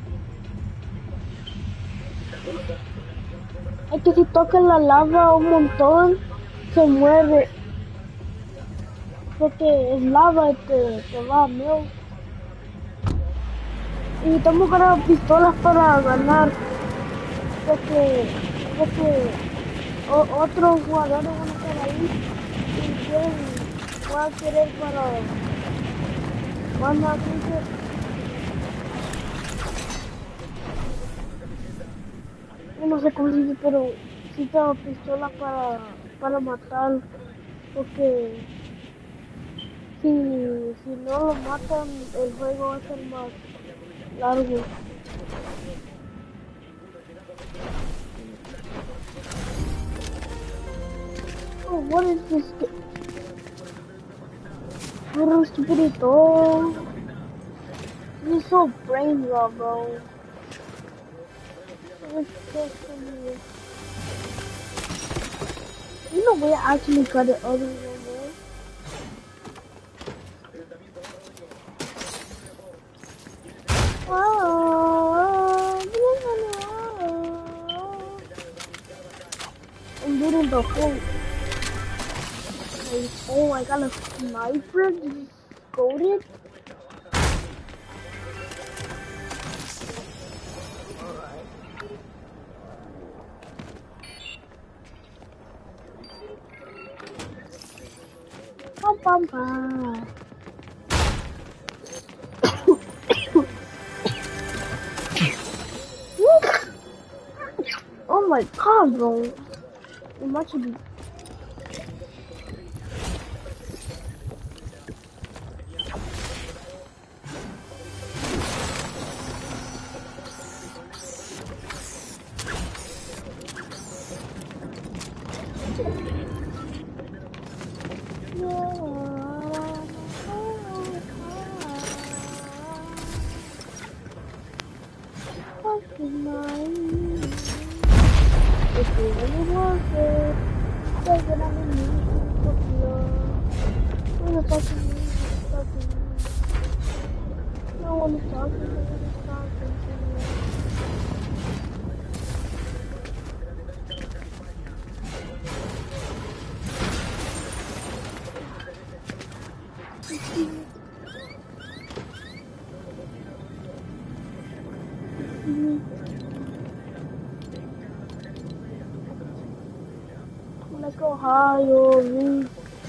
Es que si tocas la lava un montón, se mueve. Porque es lava y te va a miedo. Y estamos ganando pistolas para ganar. Porque otros jugadores van a estar ahí y van a querer para ganar. Yo no sé cómo se dice, pero sí tengo pistola para matar. Porque si no lo matan, el juego va a ser más largo. Oh, what is this? Puro estupidito. This is so brain rot, bro. You know we actually got it other than that. I'm doing the whole. Oh, I got a sniper. This is goated. Pam pam. Oh my god, bro. It must be. Let's go higher.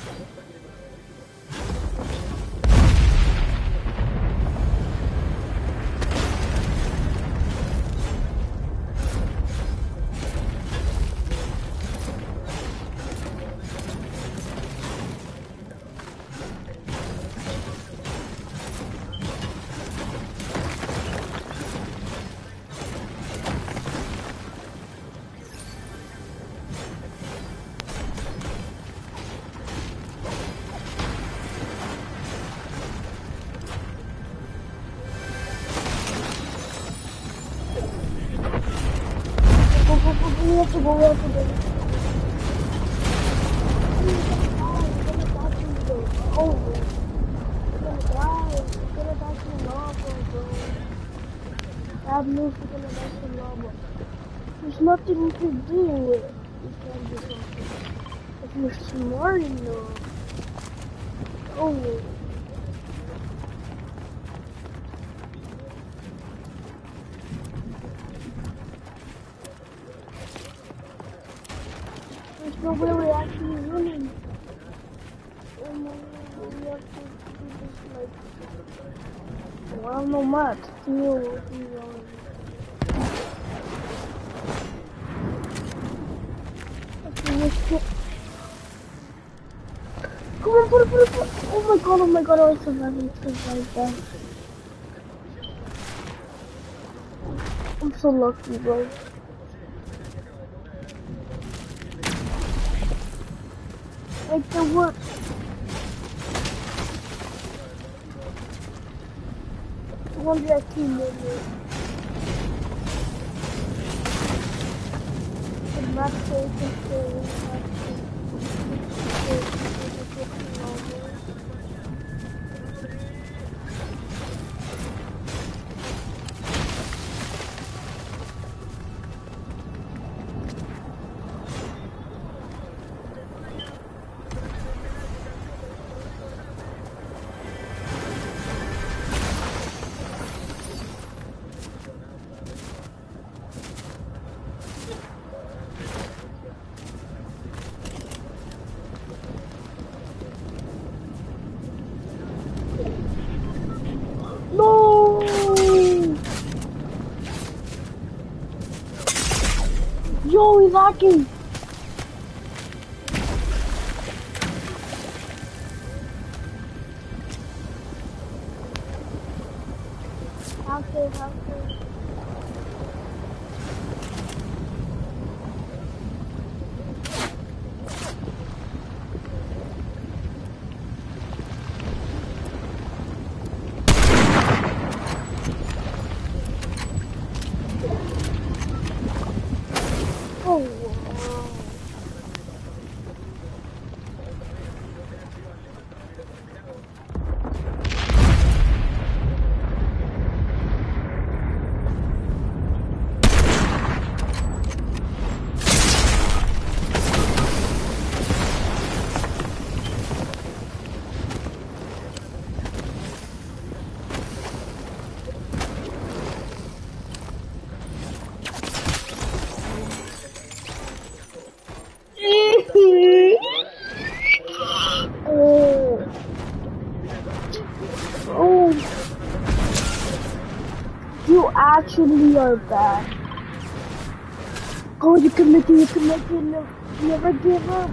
We have to go up to the... Oh, we're gonna die. We're gonna die to the lava, bro. Bad news, we're gonna die to the lava. There's nothing we can do. We can do something. If we're smart enough. Oh. There's no way we're actually winning. And we have to do this like... Well, no matter. Still, we won. Okay, let's get... Come on, put it. Oh my god, I survived that. I'm so lucky, bro. Like the work. I wonder if he made it. Not safe. No! Yo, he's hacking! Okay. Oh, wow. Oh, you actually are bad. Oh, you can make it. Never give up.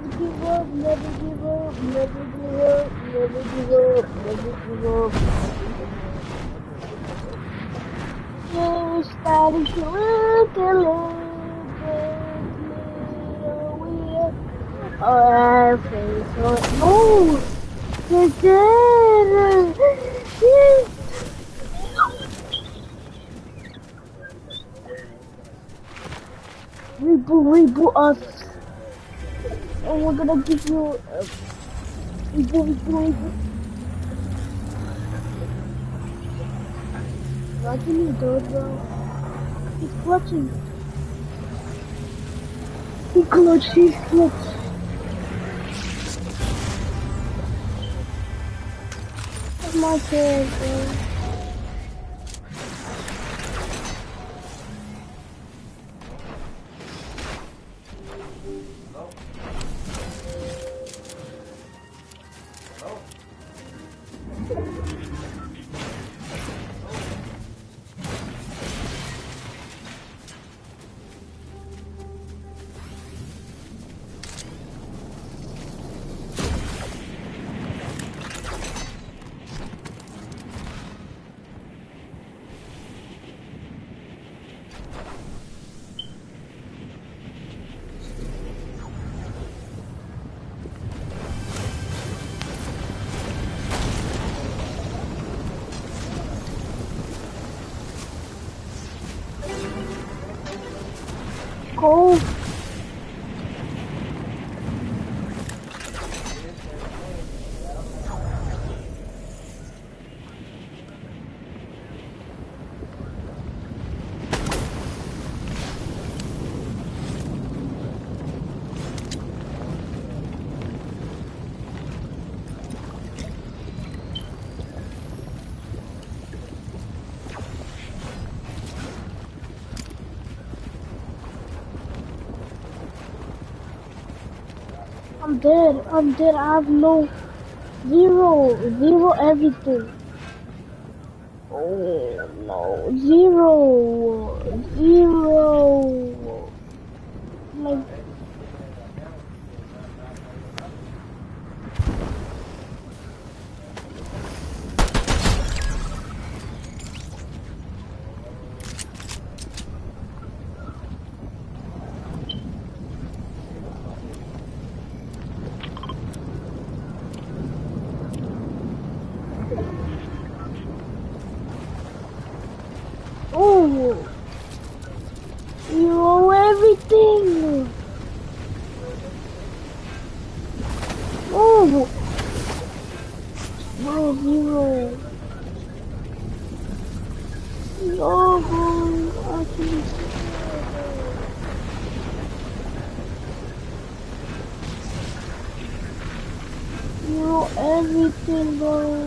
You started to oh, no! You're dead! Reboot us! And we're gonna give you reboot. Why can you do it, bro? He's clutching. He's clutch. That's my kid, bro. Go. I'm dead. I have no zero everything. Oh no, zero. Like oh, you owe everything. everything! Oh! No, zero. No, bro. I can see zero everything, bro.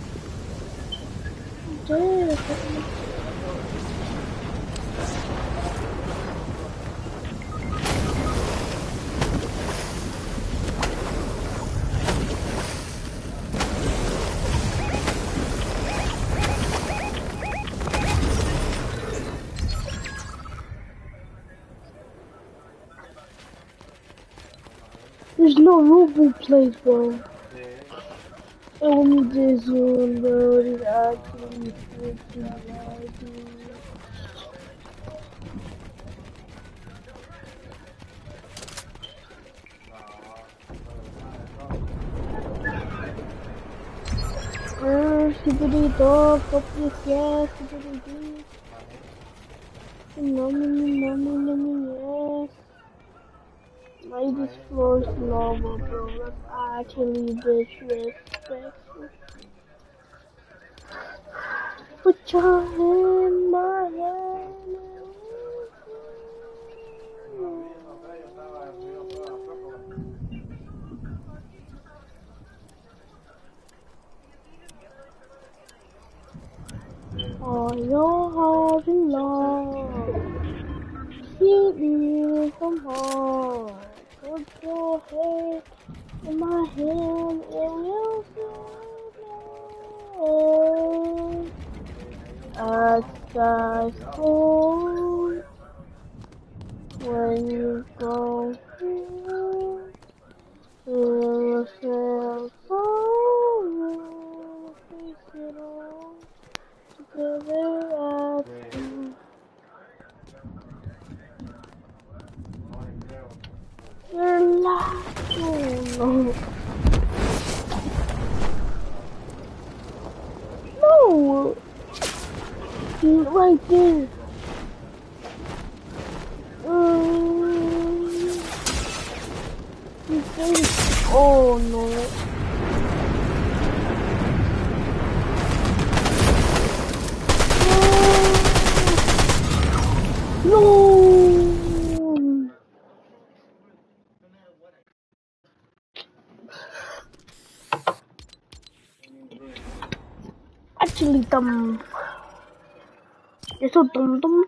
Damn. There's no robo plays, bro. And when you did zoom, bro, it's actually freaking laggy. Skibbity dog, up your gas, skibbity doo. Yes. This floor's lava, bro. That's actually disrespectful. Put your hand in my hand. Oh, your heart in love. Keep me from harm. Put your head in my hand and you'll feel as sky's cold when you go through yourself so face it all together as you. You're lost. Oh no. No! Right there. Oh no. No. Actually, dumb. You're so dumb. Story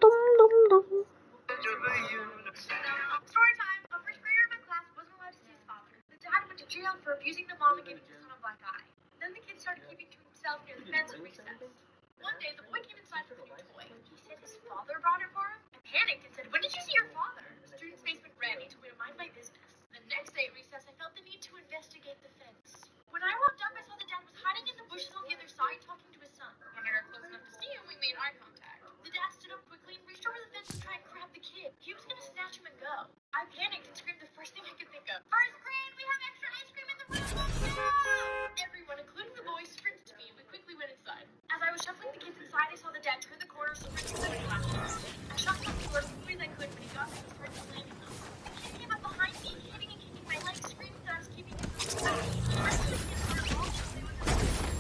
time. A first grader in my class wasn't allowed to see his father. The dad went to jail for abusing the mom and giving his son a black eye. Then the kid started keeping to himself near the fence at recess. One day, the boy came inside for a new toy. He said his father brought it for him. I panicked and said, "When did you see your father?" The student's face went red. He told me to mind my business. The next day at recess, I felt the need to investigate the fence. When I walked up, I saw the dad was hiding in the bushes on the other side, talking to his son. When I got close enough to see him, we made eye contact. The dad stood up quickly and reached over the fence to try and grab the kid. He was going to snatch him and go. I panicked and screamed the first thing I could think of. "First grade, we have extra ice cream in the room! No!" Everyone, including the boys, sprinted to me and we quickly went inside. As I was shuffling the kids inside, I saw the dad turn the corner, sprinting to the glass. I shot on the floor as quickly as I could, but he got me and started slamming them. The kid came up behind me, hitting and kicking my legs, screaming that I was keeping him from the back. The rest of the kids started all they were the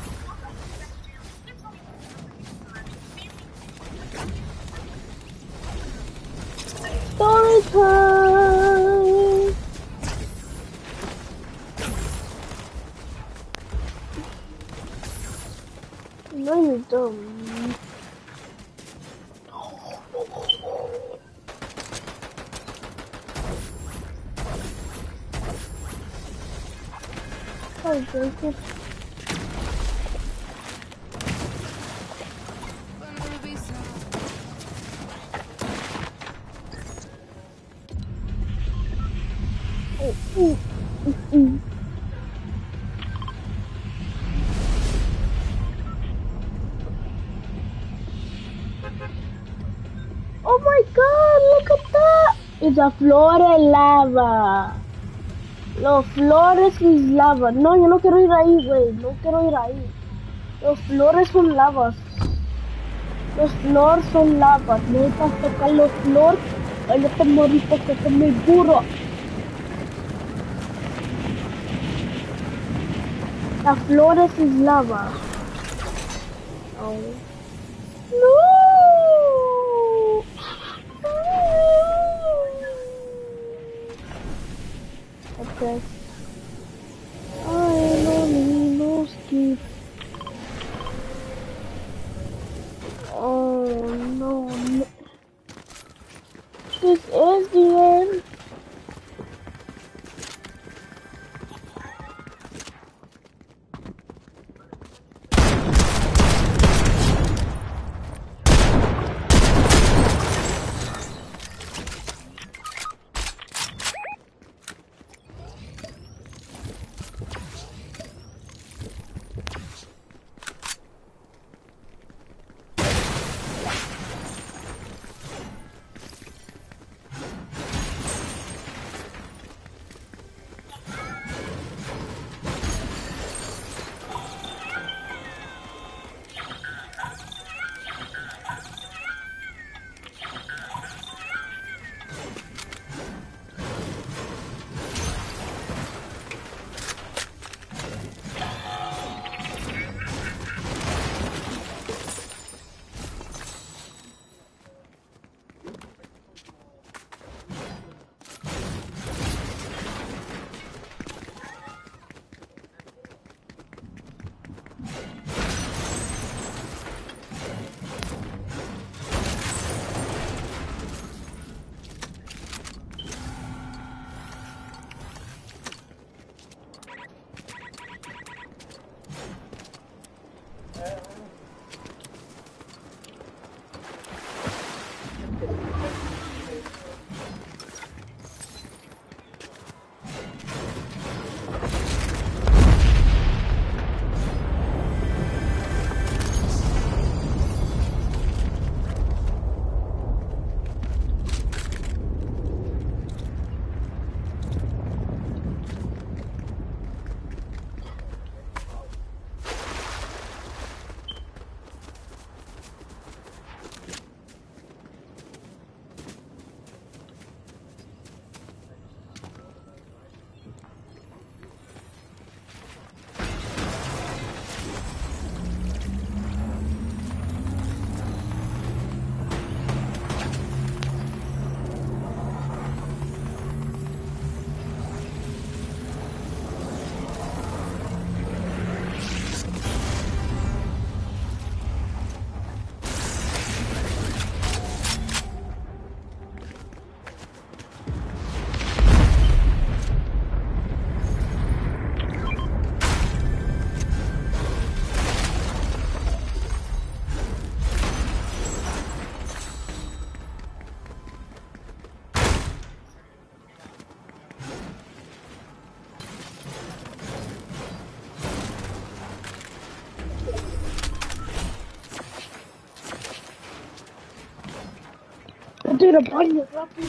Story time! No, you're dumb. Oh, Jacob. Oh my god, look at that! It's a floor de lava. Los flores is lava. No, yo no quiero ir ahí, güey. No quiero ir ahí. Los flores son lavas. Los flores son lavas. Necesitas tocar los flores Cállate, morrito, que soy muy burro. Las flores es lava. Oh. No. Okay. I don't need no skip. Oh no. This is the end. Dude, a baño rápido.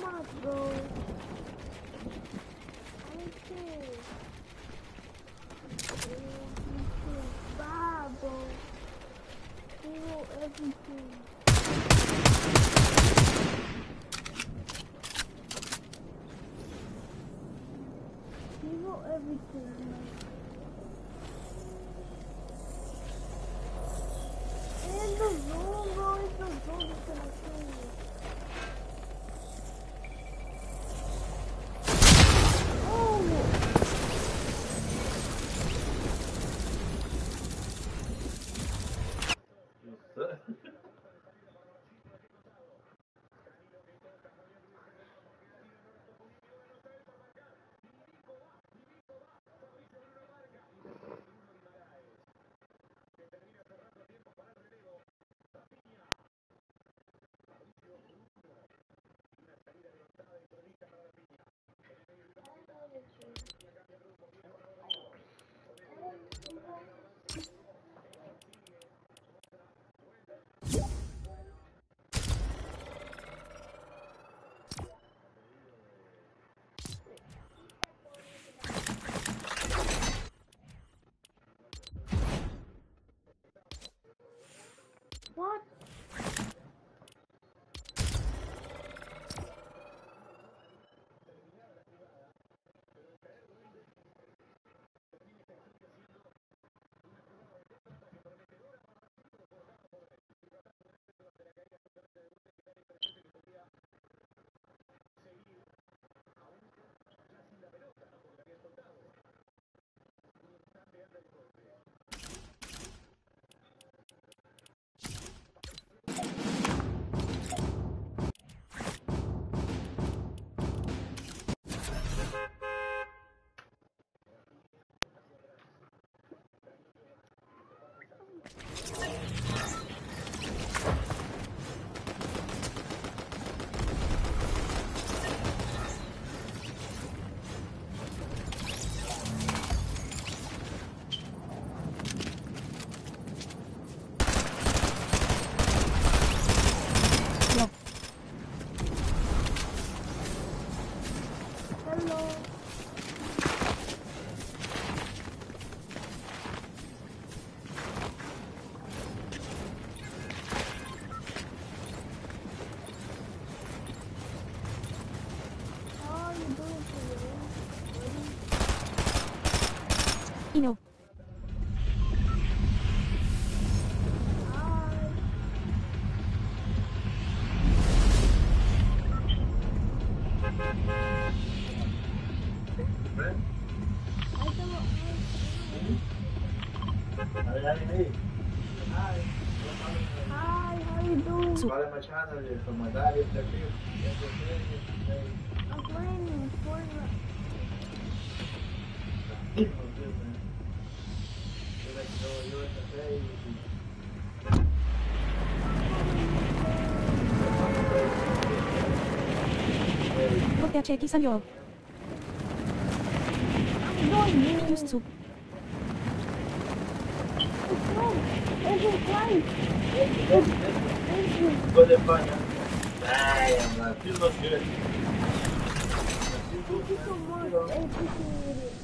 much, bro. Okay. Bye, bro. Kill everything. Kill everything, man. In the zone, bro. It's the zone that's gonna kill you. What? Ino. Hi, how you doing? Follow my channel for my daddy and the people. I'm playing Fortnite. Podpiacie Kisanio. Just soup. Go to España. Damn, man. Feels so good. Thank you so much. I appreciate it.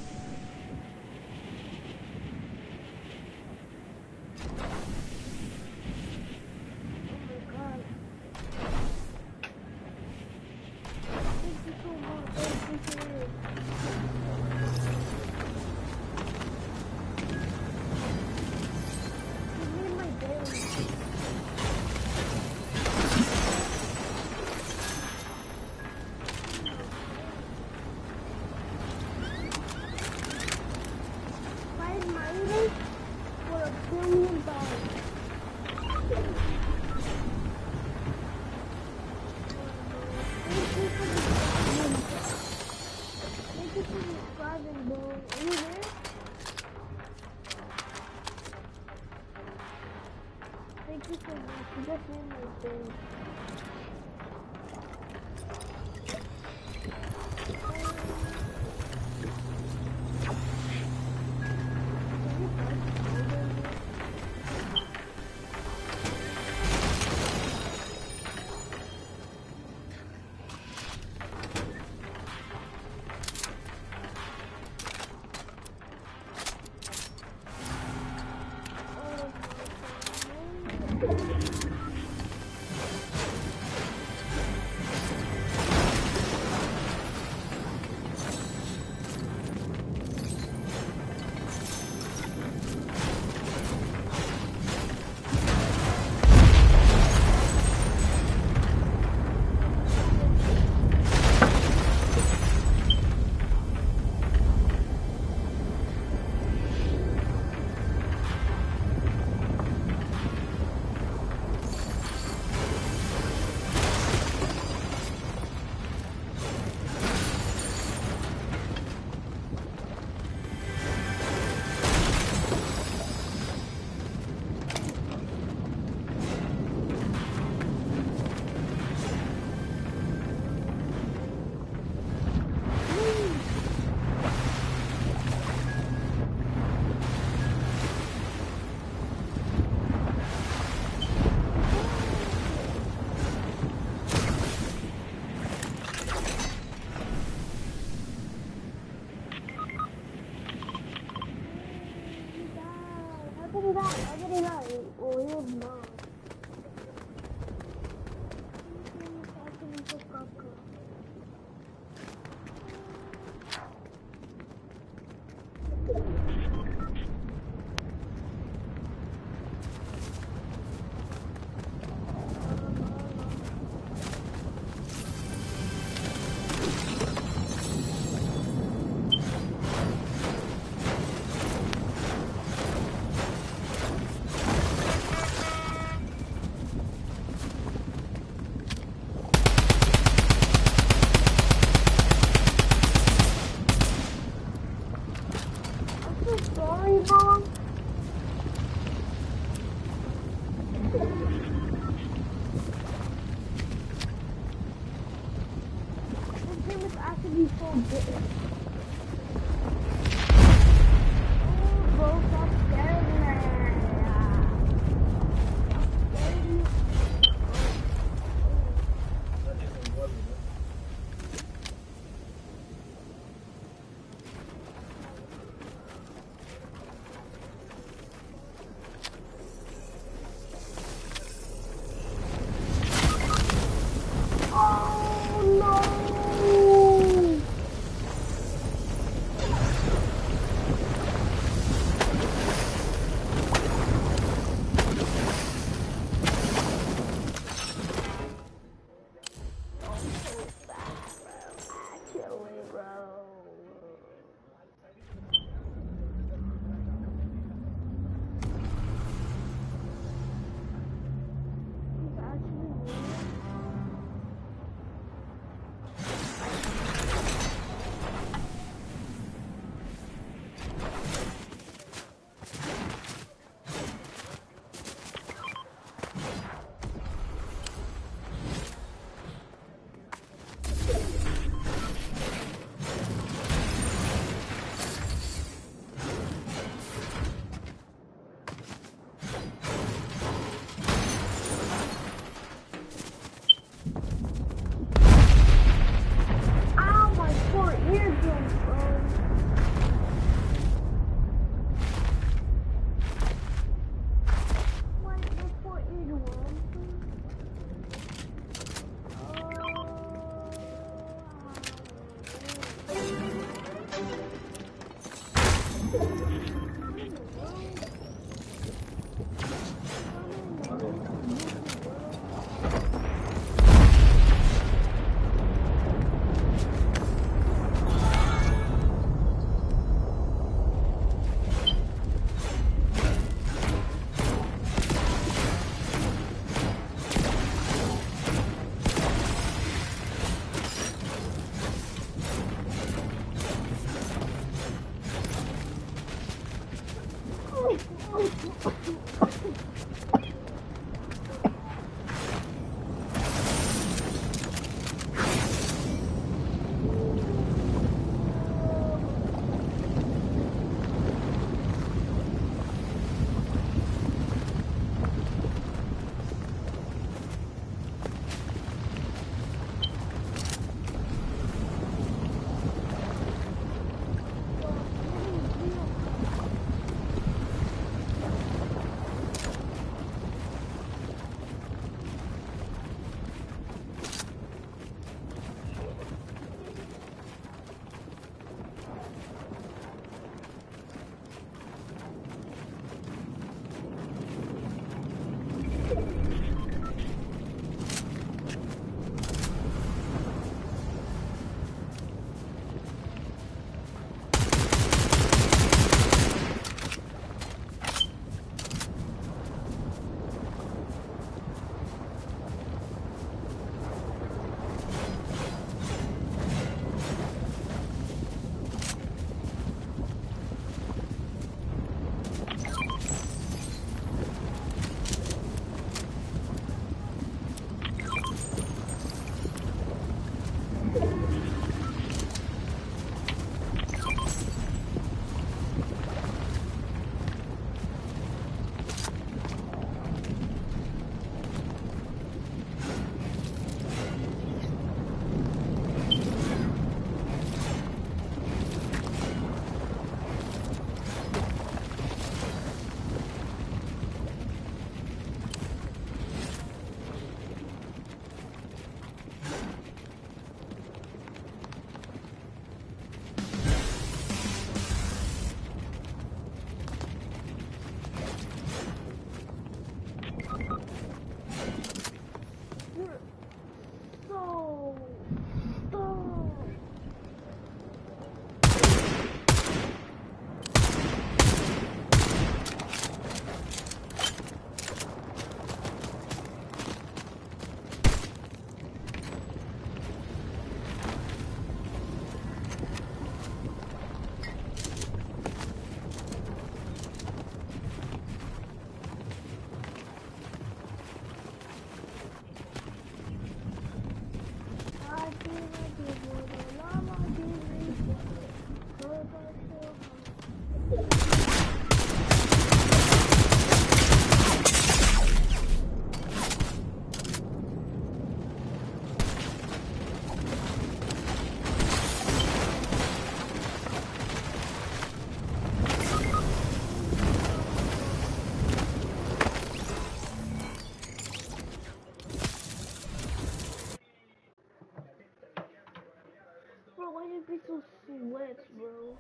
Why you be so sweat, bro?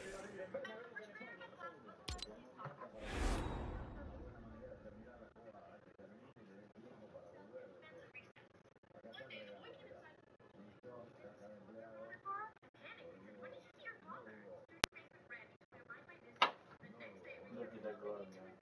Look at that girl, man.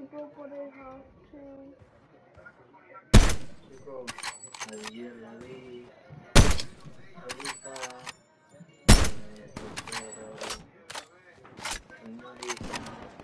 Chico, but I have to. Chico, ayer la vi. Ahorita, señorita.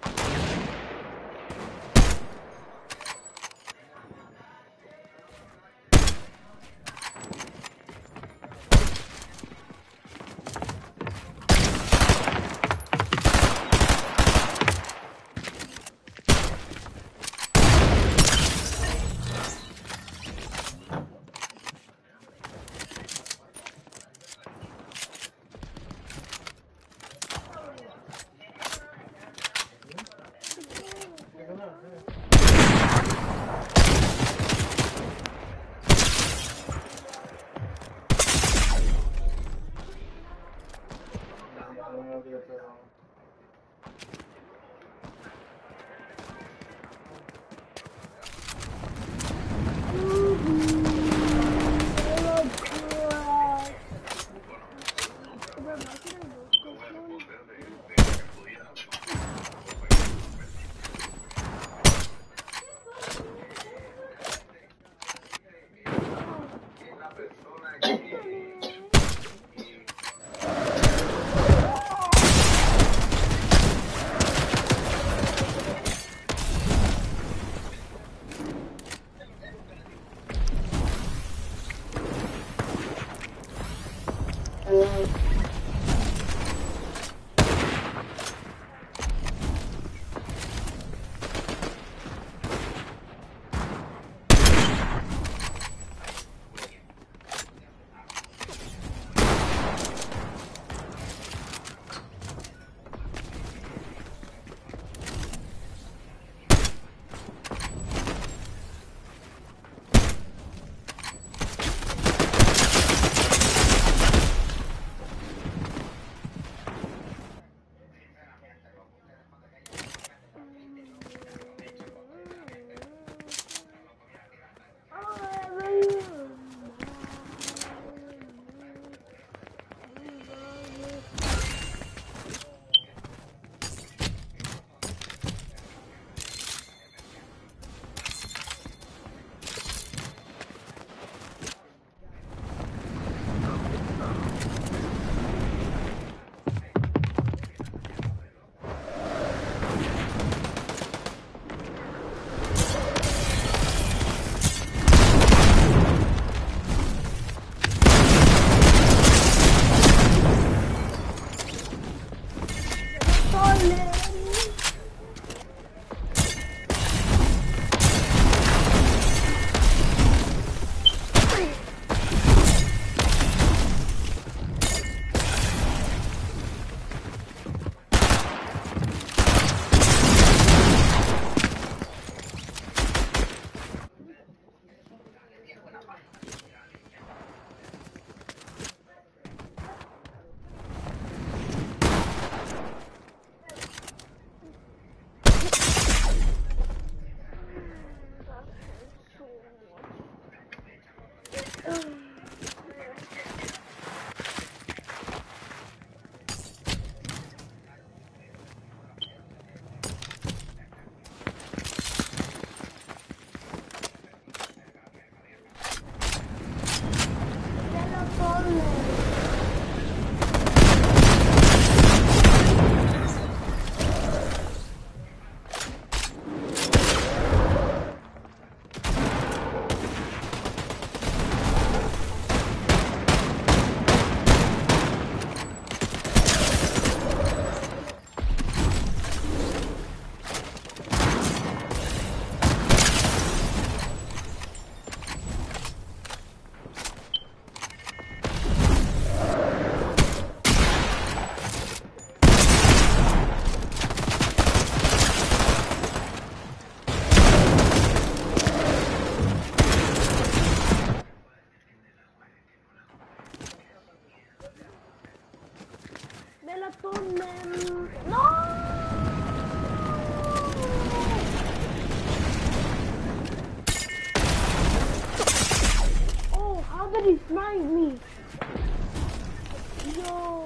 Somebody sniped me. Yo.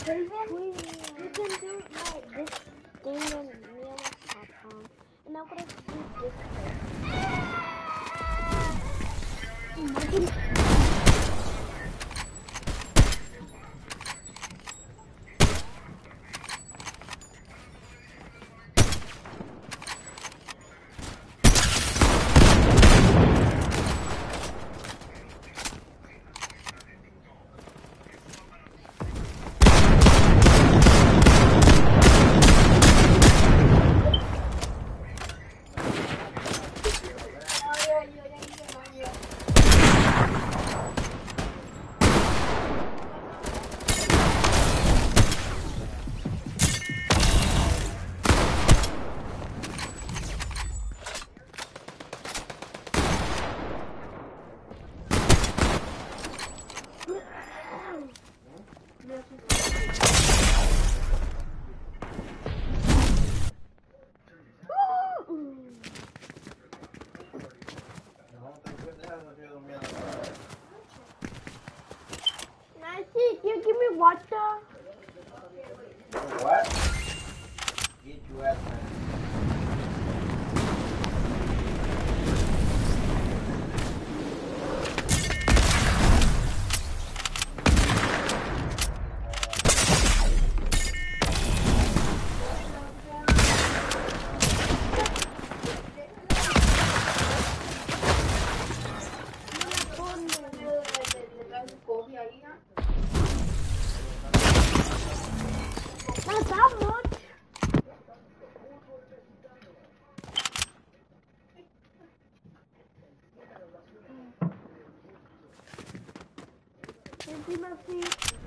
You can do like this thing on meowmax.com, and I'm gonna do this thing. Nicey, can you give me water? What? Get you out, man. Not that much. Encima sí.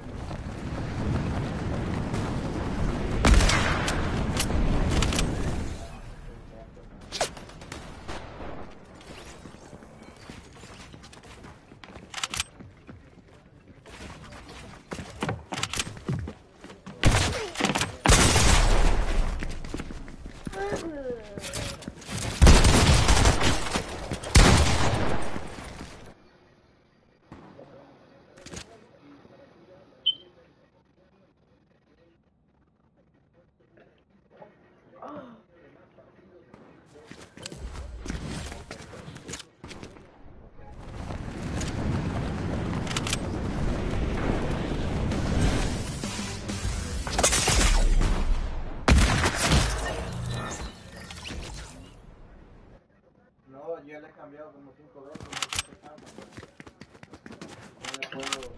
No, ya le he cambiado como 5 veces, no sé qué pasa. No le puedo...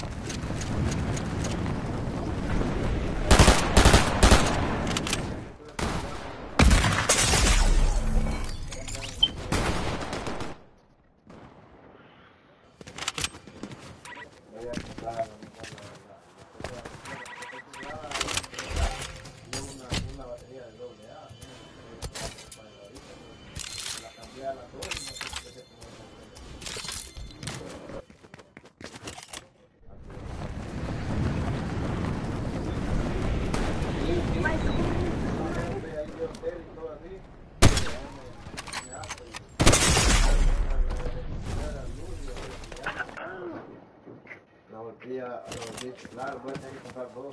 Voy a comprar la una batería de AA, la cambié a las 2 y no sé qué se puede la volví a claro, voy a tener que comprar 2.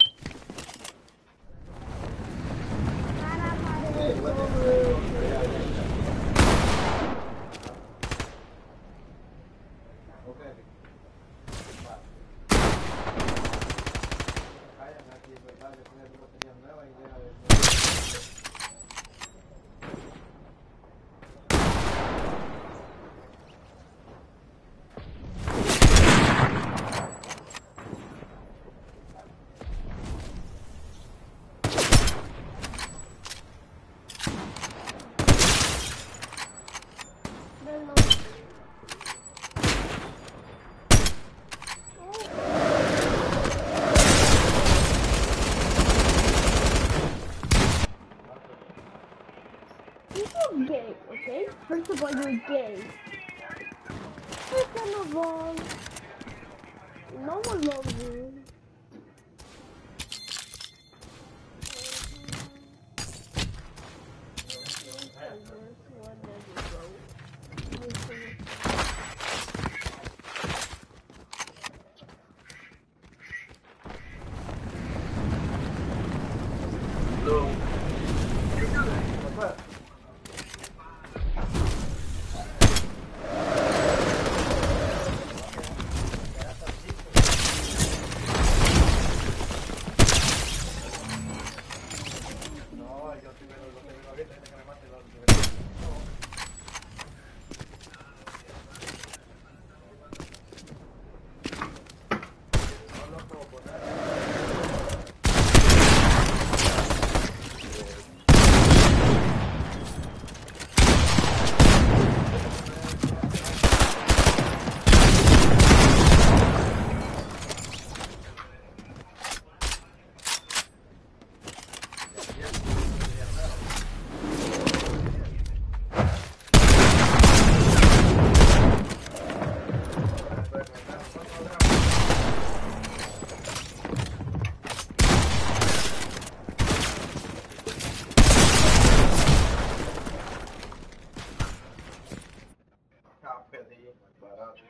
You're gay, okay? First of all, you're gay. Second of all, no one loves you. barato.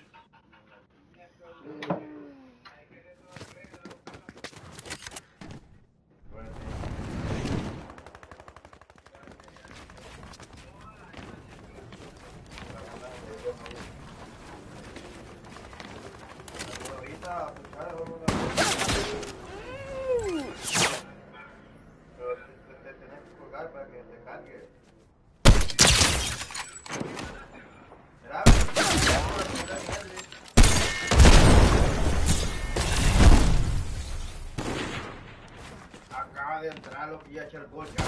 Acaba de entrar lo que ya echa el gol, ya.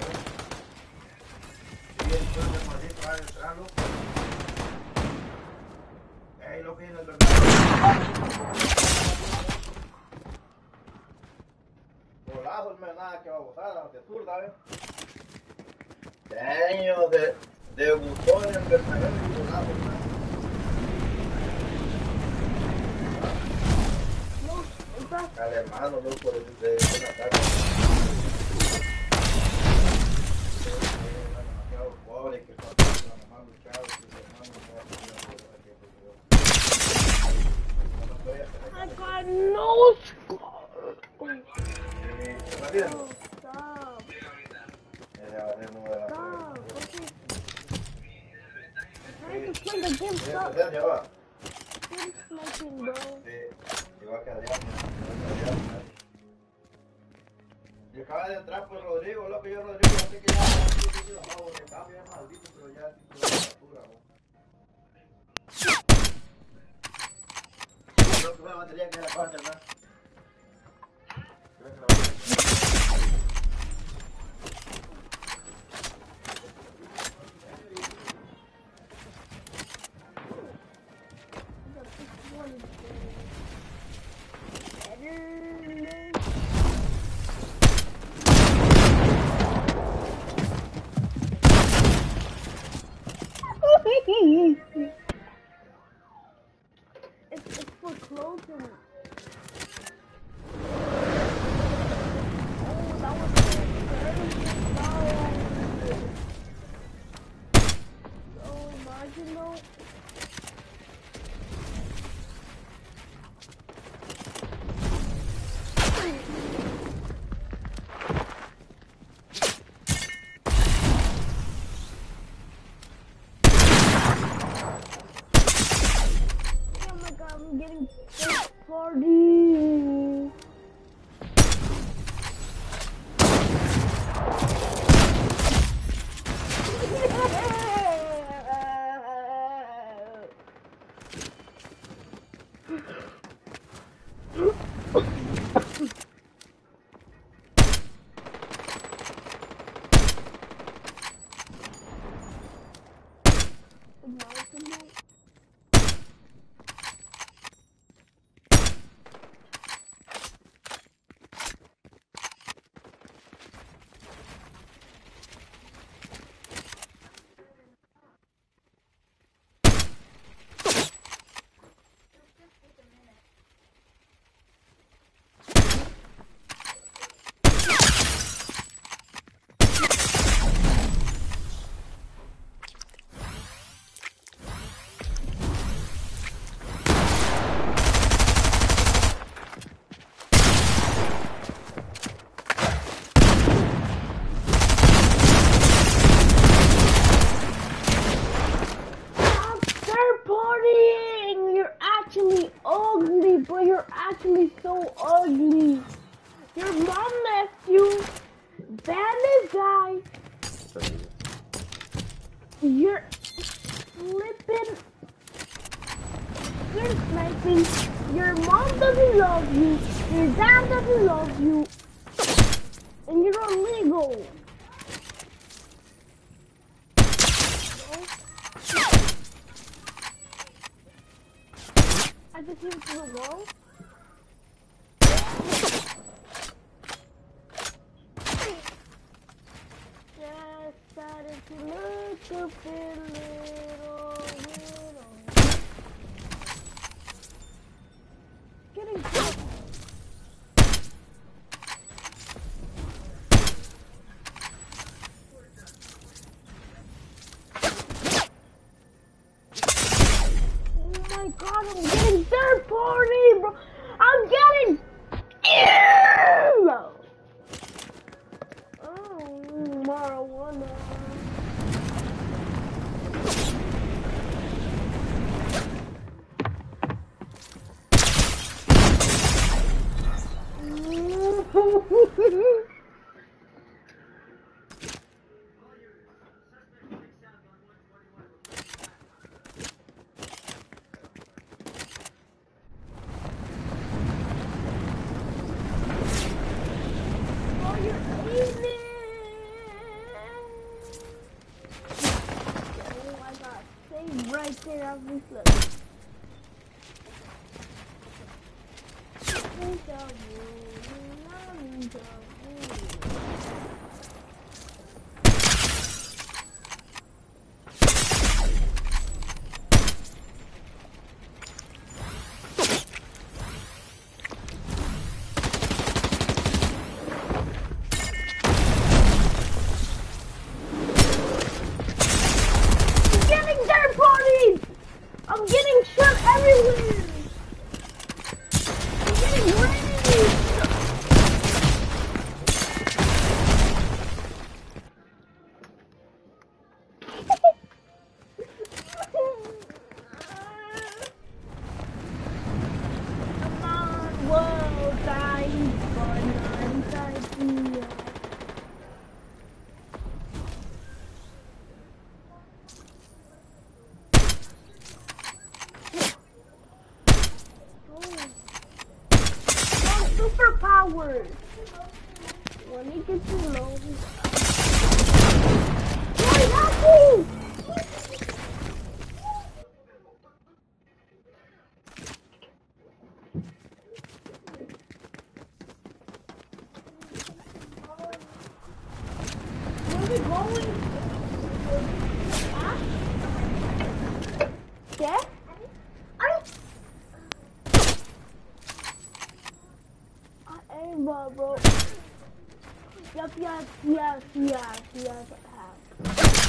Y entonces el Madrid acaba de entrar, loco. Ey, lo que viene el Golazos, no es nada que va a gozar, de zurda, ¿ves? Daño de buzón en el Bernabéu y golazos, ¿no? Alemano, loco, de una tarde. Demasiado pobre que está la mamá luchado, que su hermano no va a poder. I got no score. ¿Está bien? Stop. Stop. Okay. Trying to play the game. Stop. Ya va. Quit sniping, bro. Igual que Adrián. Y acaba de entrar por Rodrigo, loco, yo Rodrigo, no sé qué ya, no, de cambio es maldito, pero ya es tipo de basura, creo que me batería que era parte, ¿verdad? Creo que la batería. It's for closing. Oh, that was so marginal. I'm getting 40. Ugly, but you're actually so ugly. Your mom left you. Bad guy. You're flipping. You're sniping. Your mom doesn't love you. Your dad doesn't love you. And you're illegal. I just hit to the wall. Just started to look a bit little. Getting close. my god, I'm getting third party, bro. I'm getting. Ew! Oh, marijuana. Right there, I'll be flipped. I'm getting shot everywhere! I'm getting raised! Come on, world, dying for nice idea. Superpowers! When it gets too low, boy, happy! Where are we going? Huh? Yeah? Bro. Yes, I have.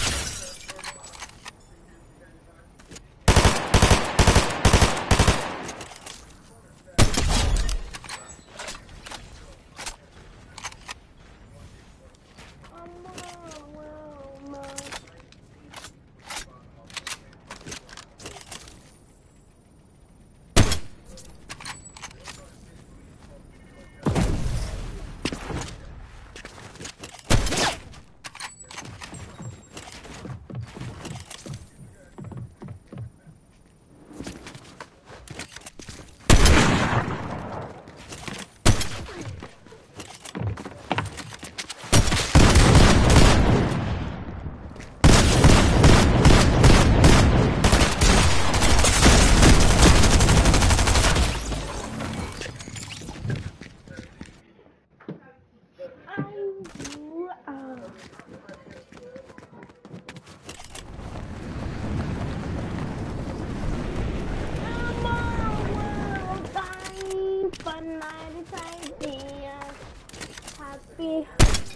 Happy.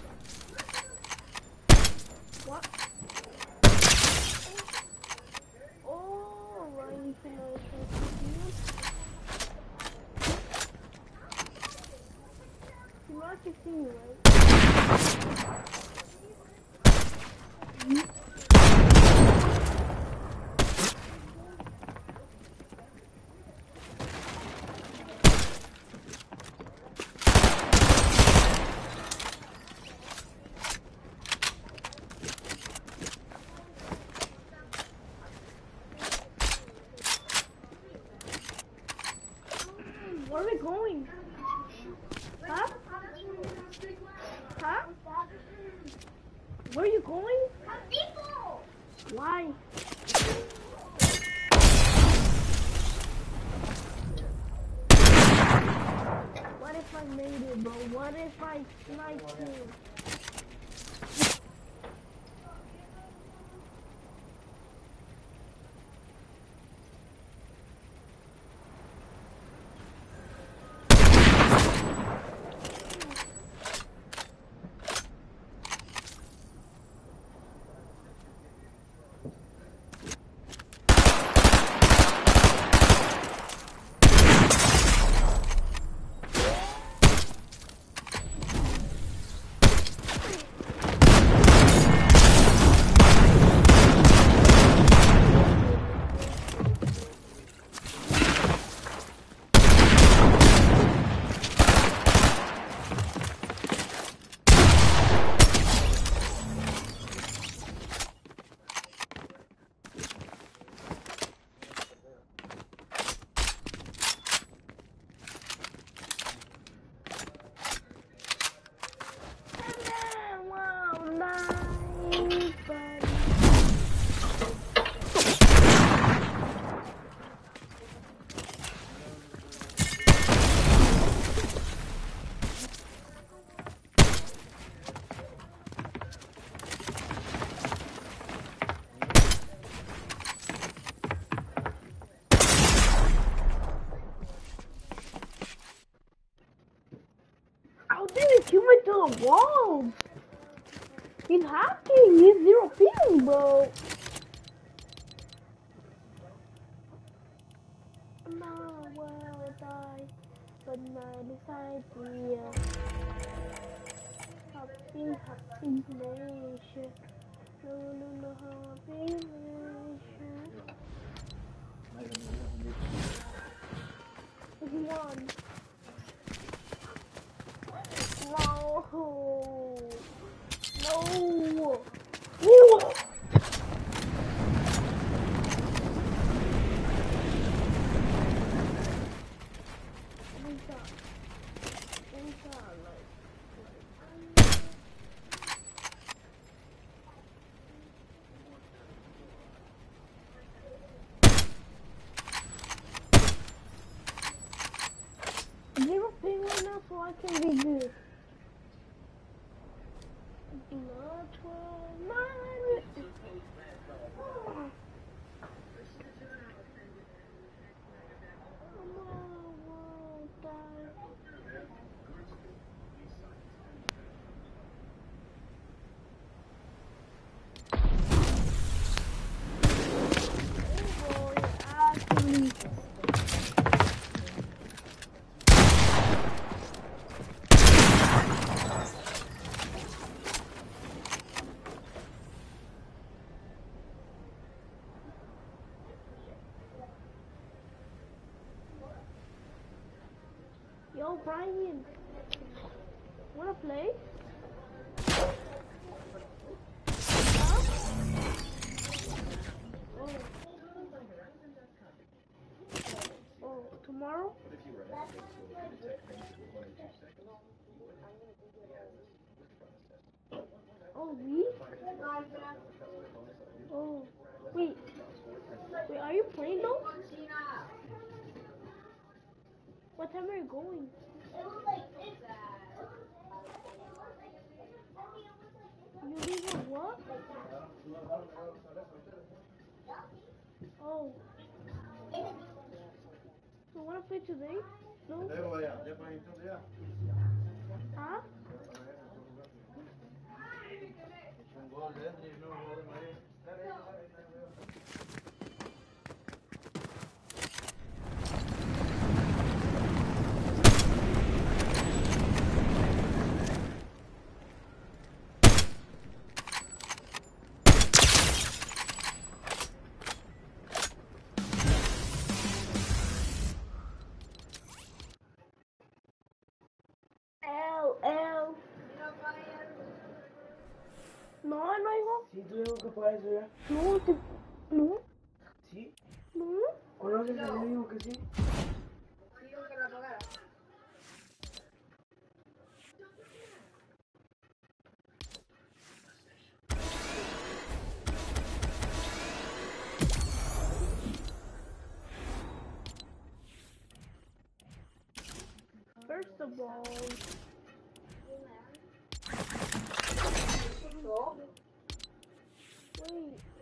What? Oh, right. You want to see me, right? Where are we going? Huh? Huh? Where are you going? Why? What if I made it, bro? What if I sniped you? kill me to the walls. He's hacking. He's 0 ping, bro. Now will die, but not this idea. Happy nation. No, happy nation. One. No. Woo. Zero ping right now, so I can be good. Blood 12, 9. Yo, Brian, wanna play? Huh? Oh, tomorrow? Oh, we? Oh, wait, are you playing though? What time are you going? You leave at what? Oh. So wanna play today? No? Huh? No, no, hijo. ¿Sí tú digo que puedes ver? No, no. ¿Sí? No. ¿Conoces a él? Digo que sí. Digo que la apagara. First of all, wait.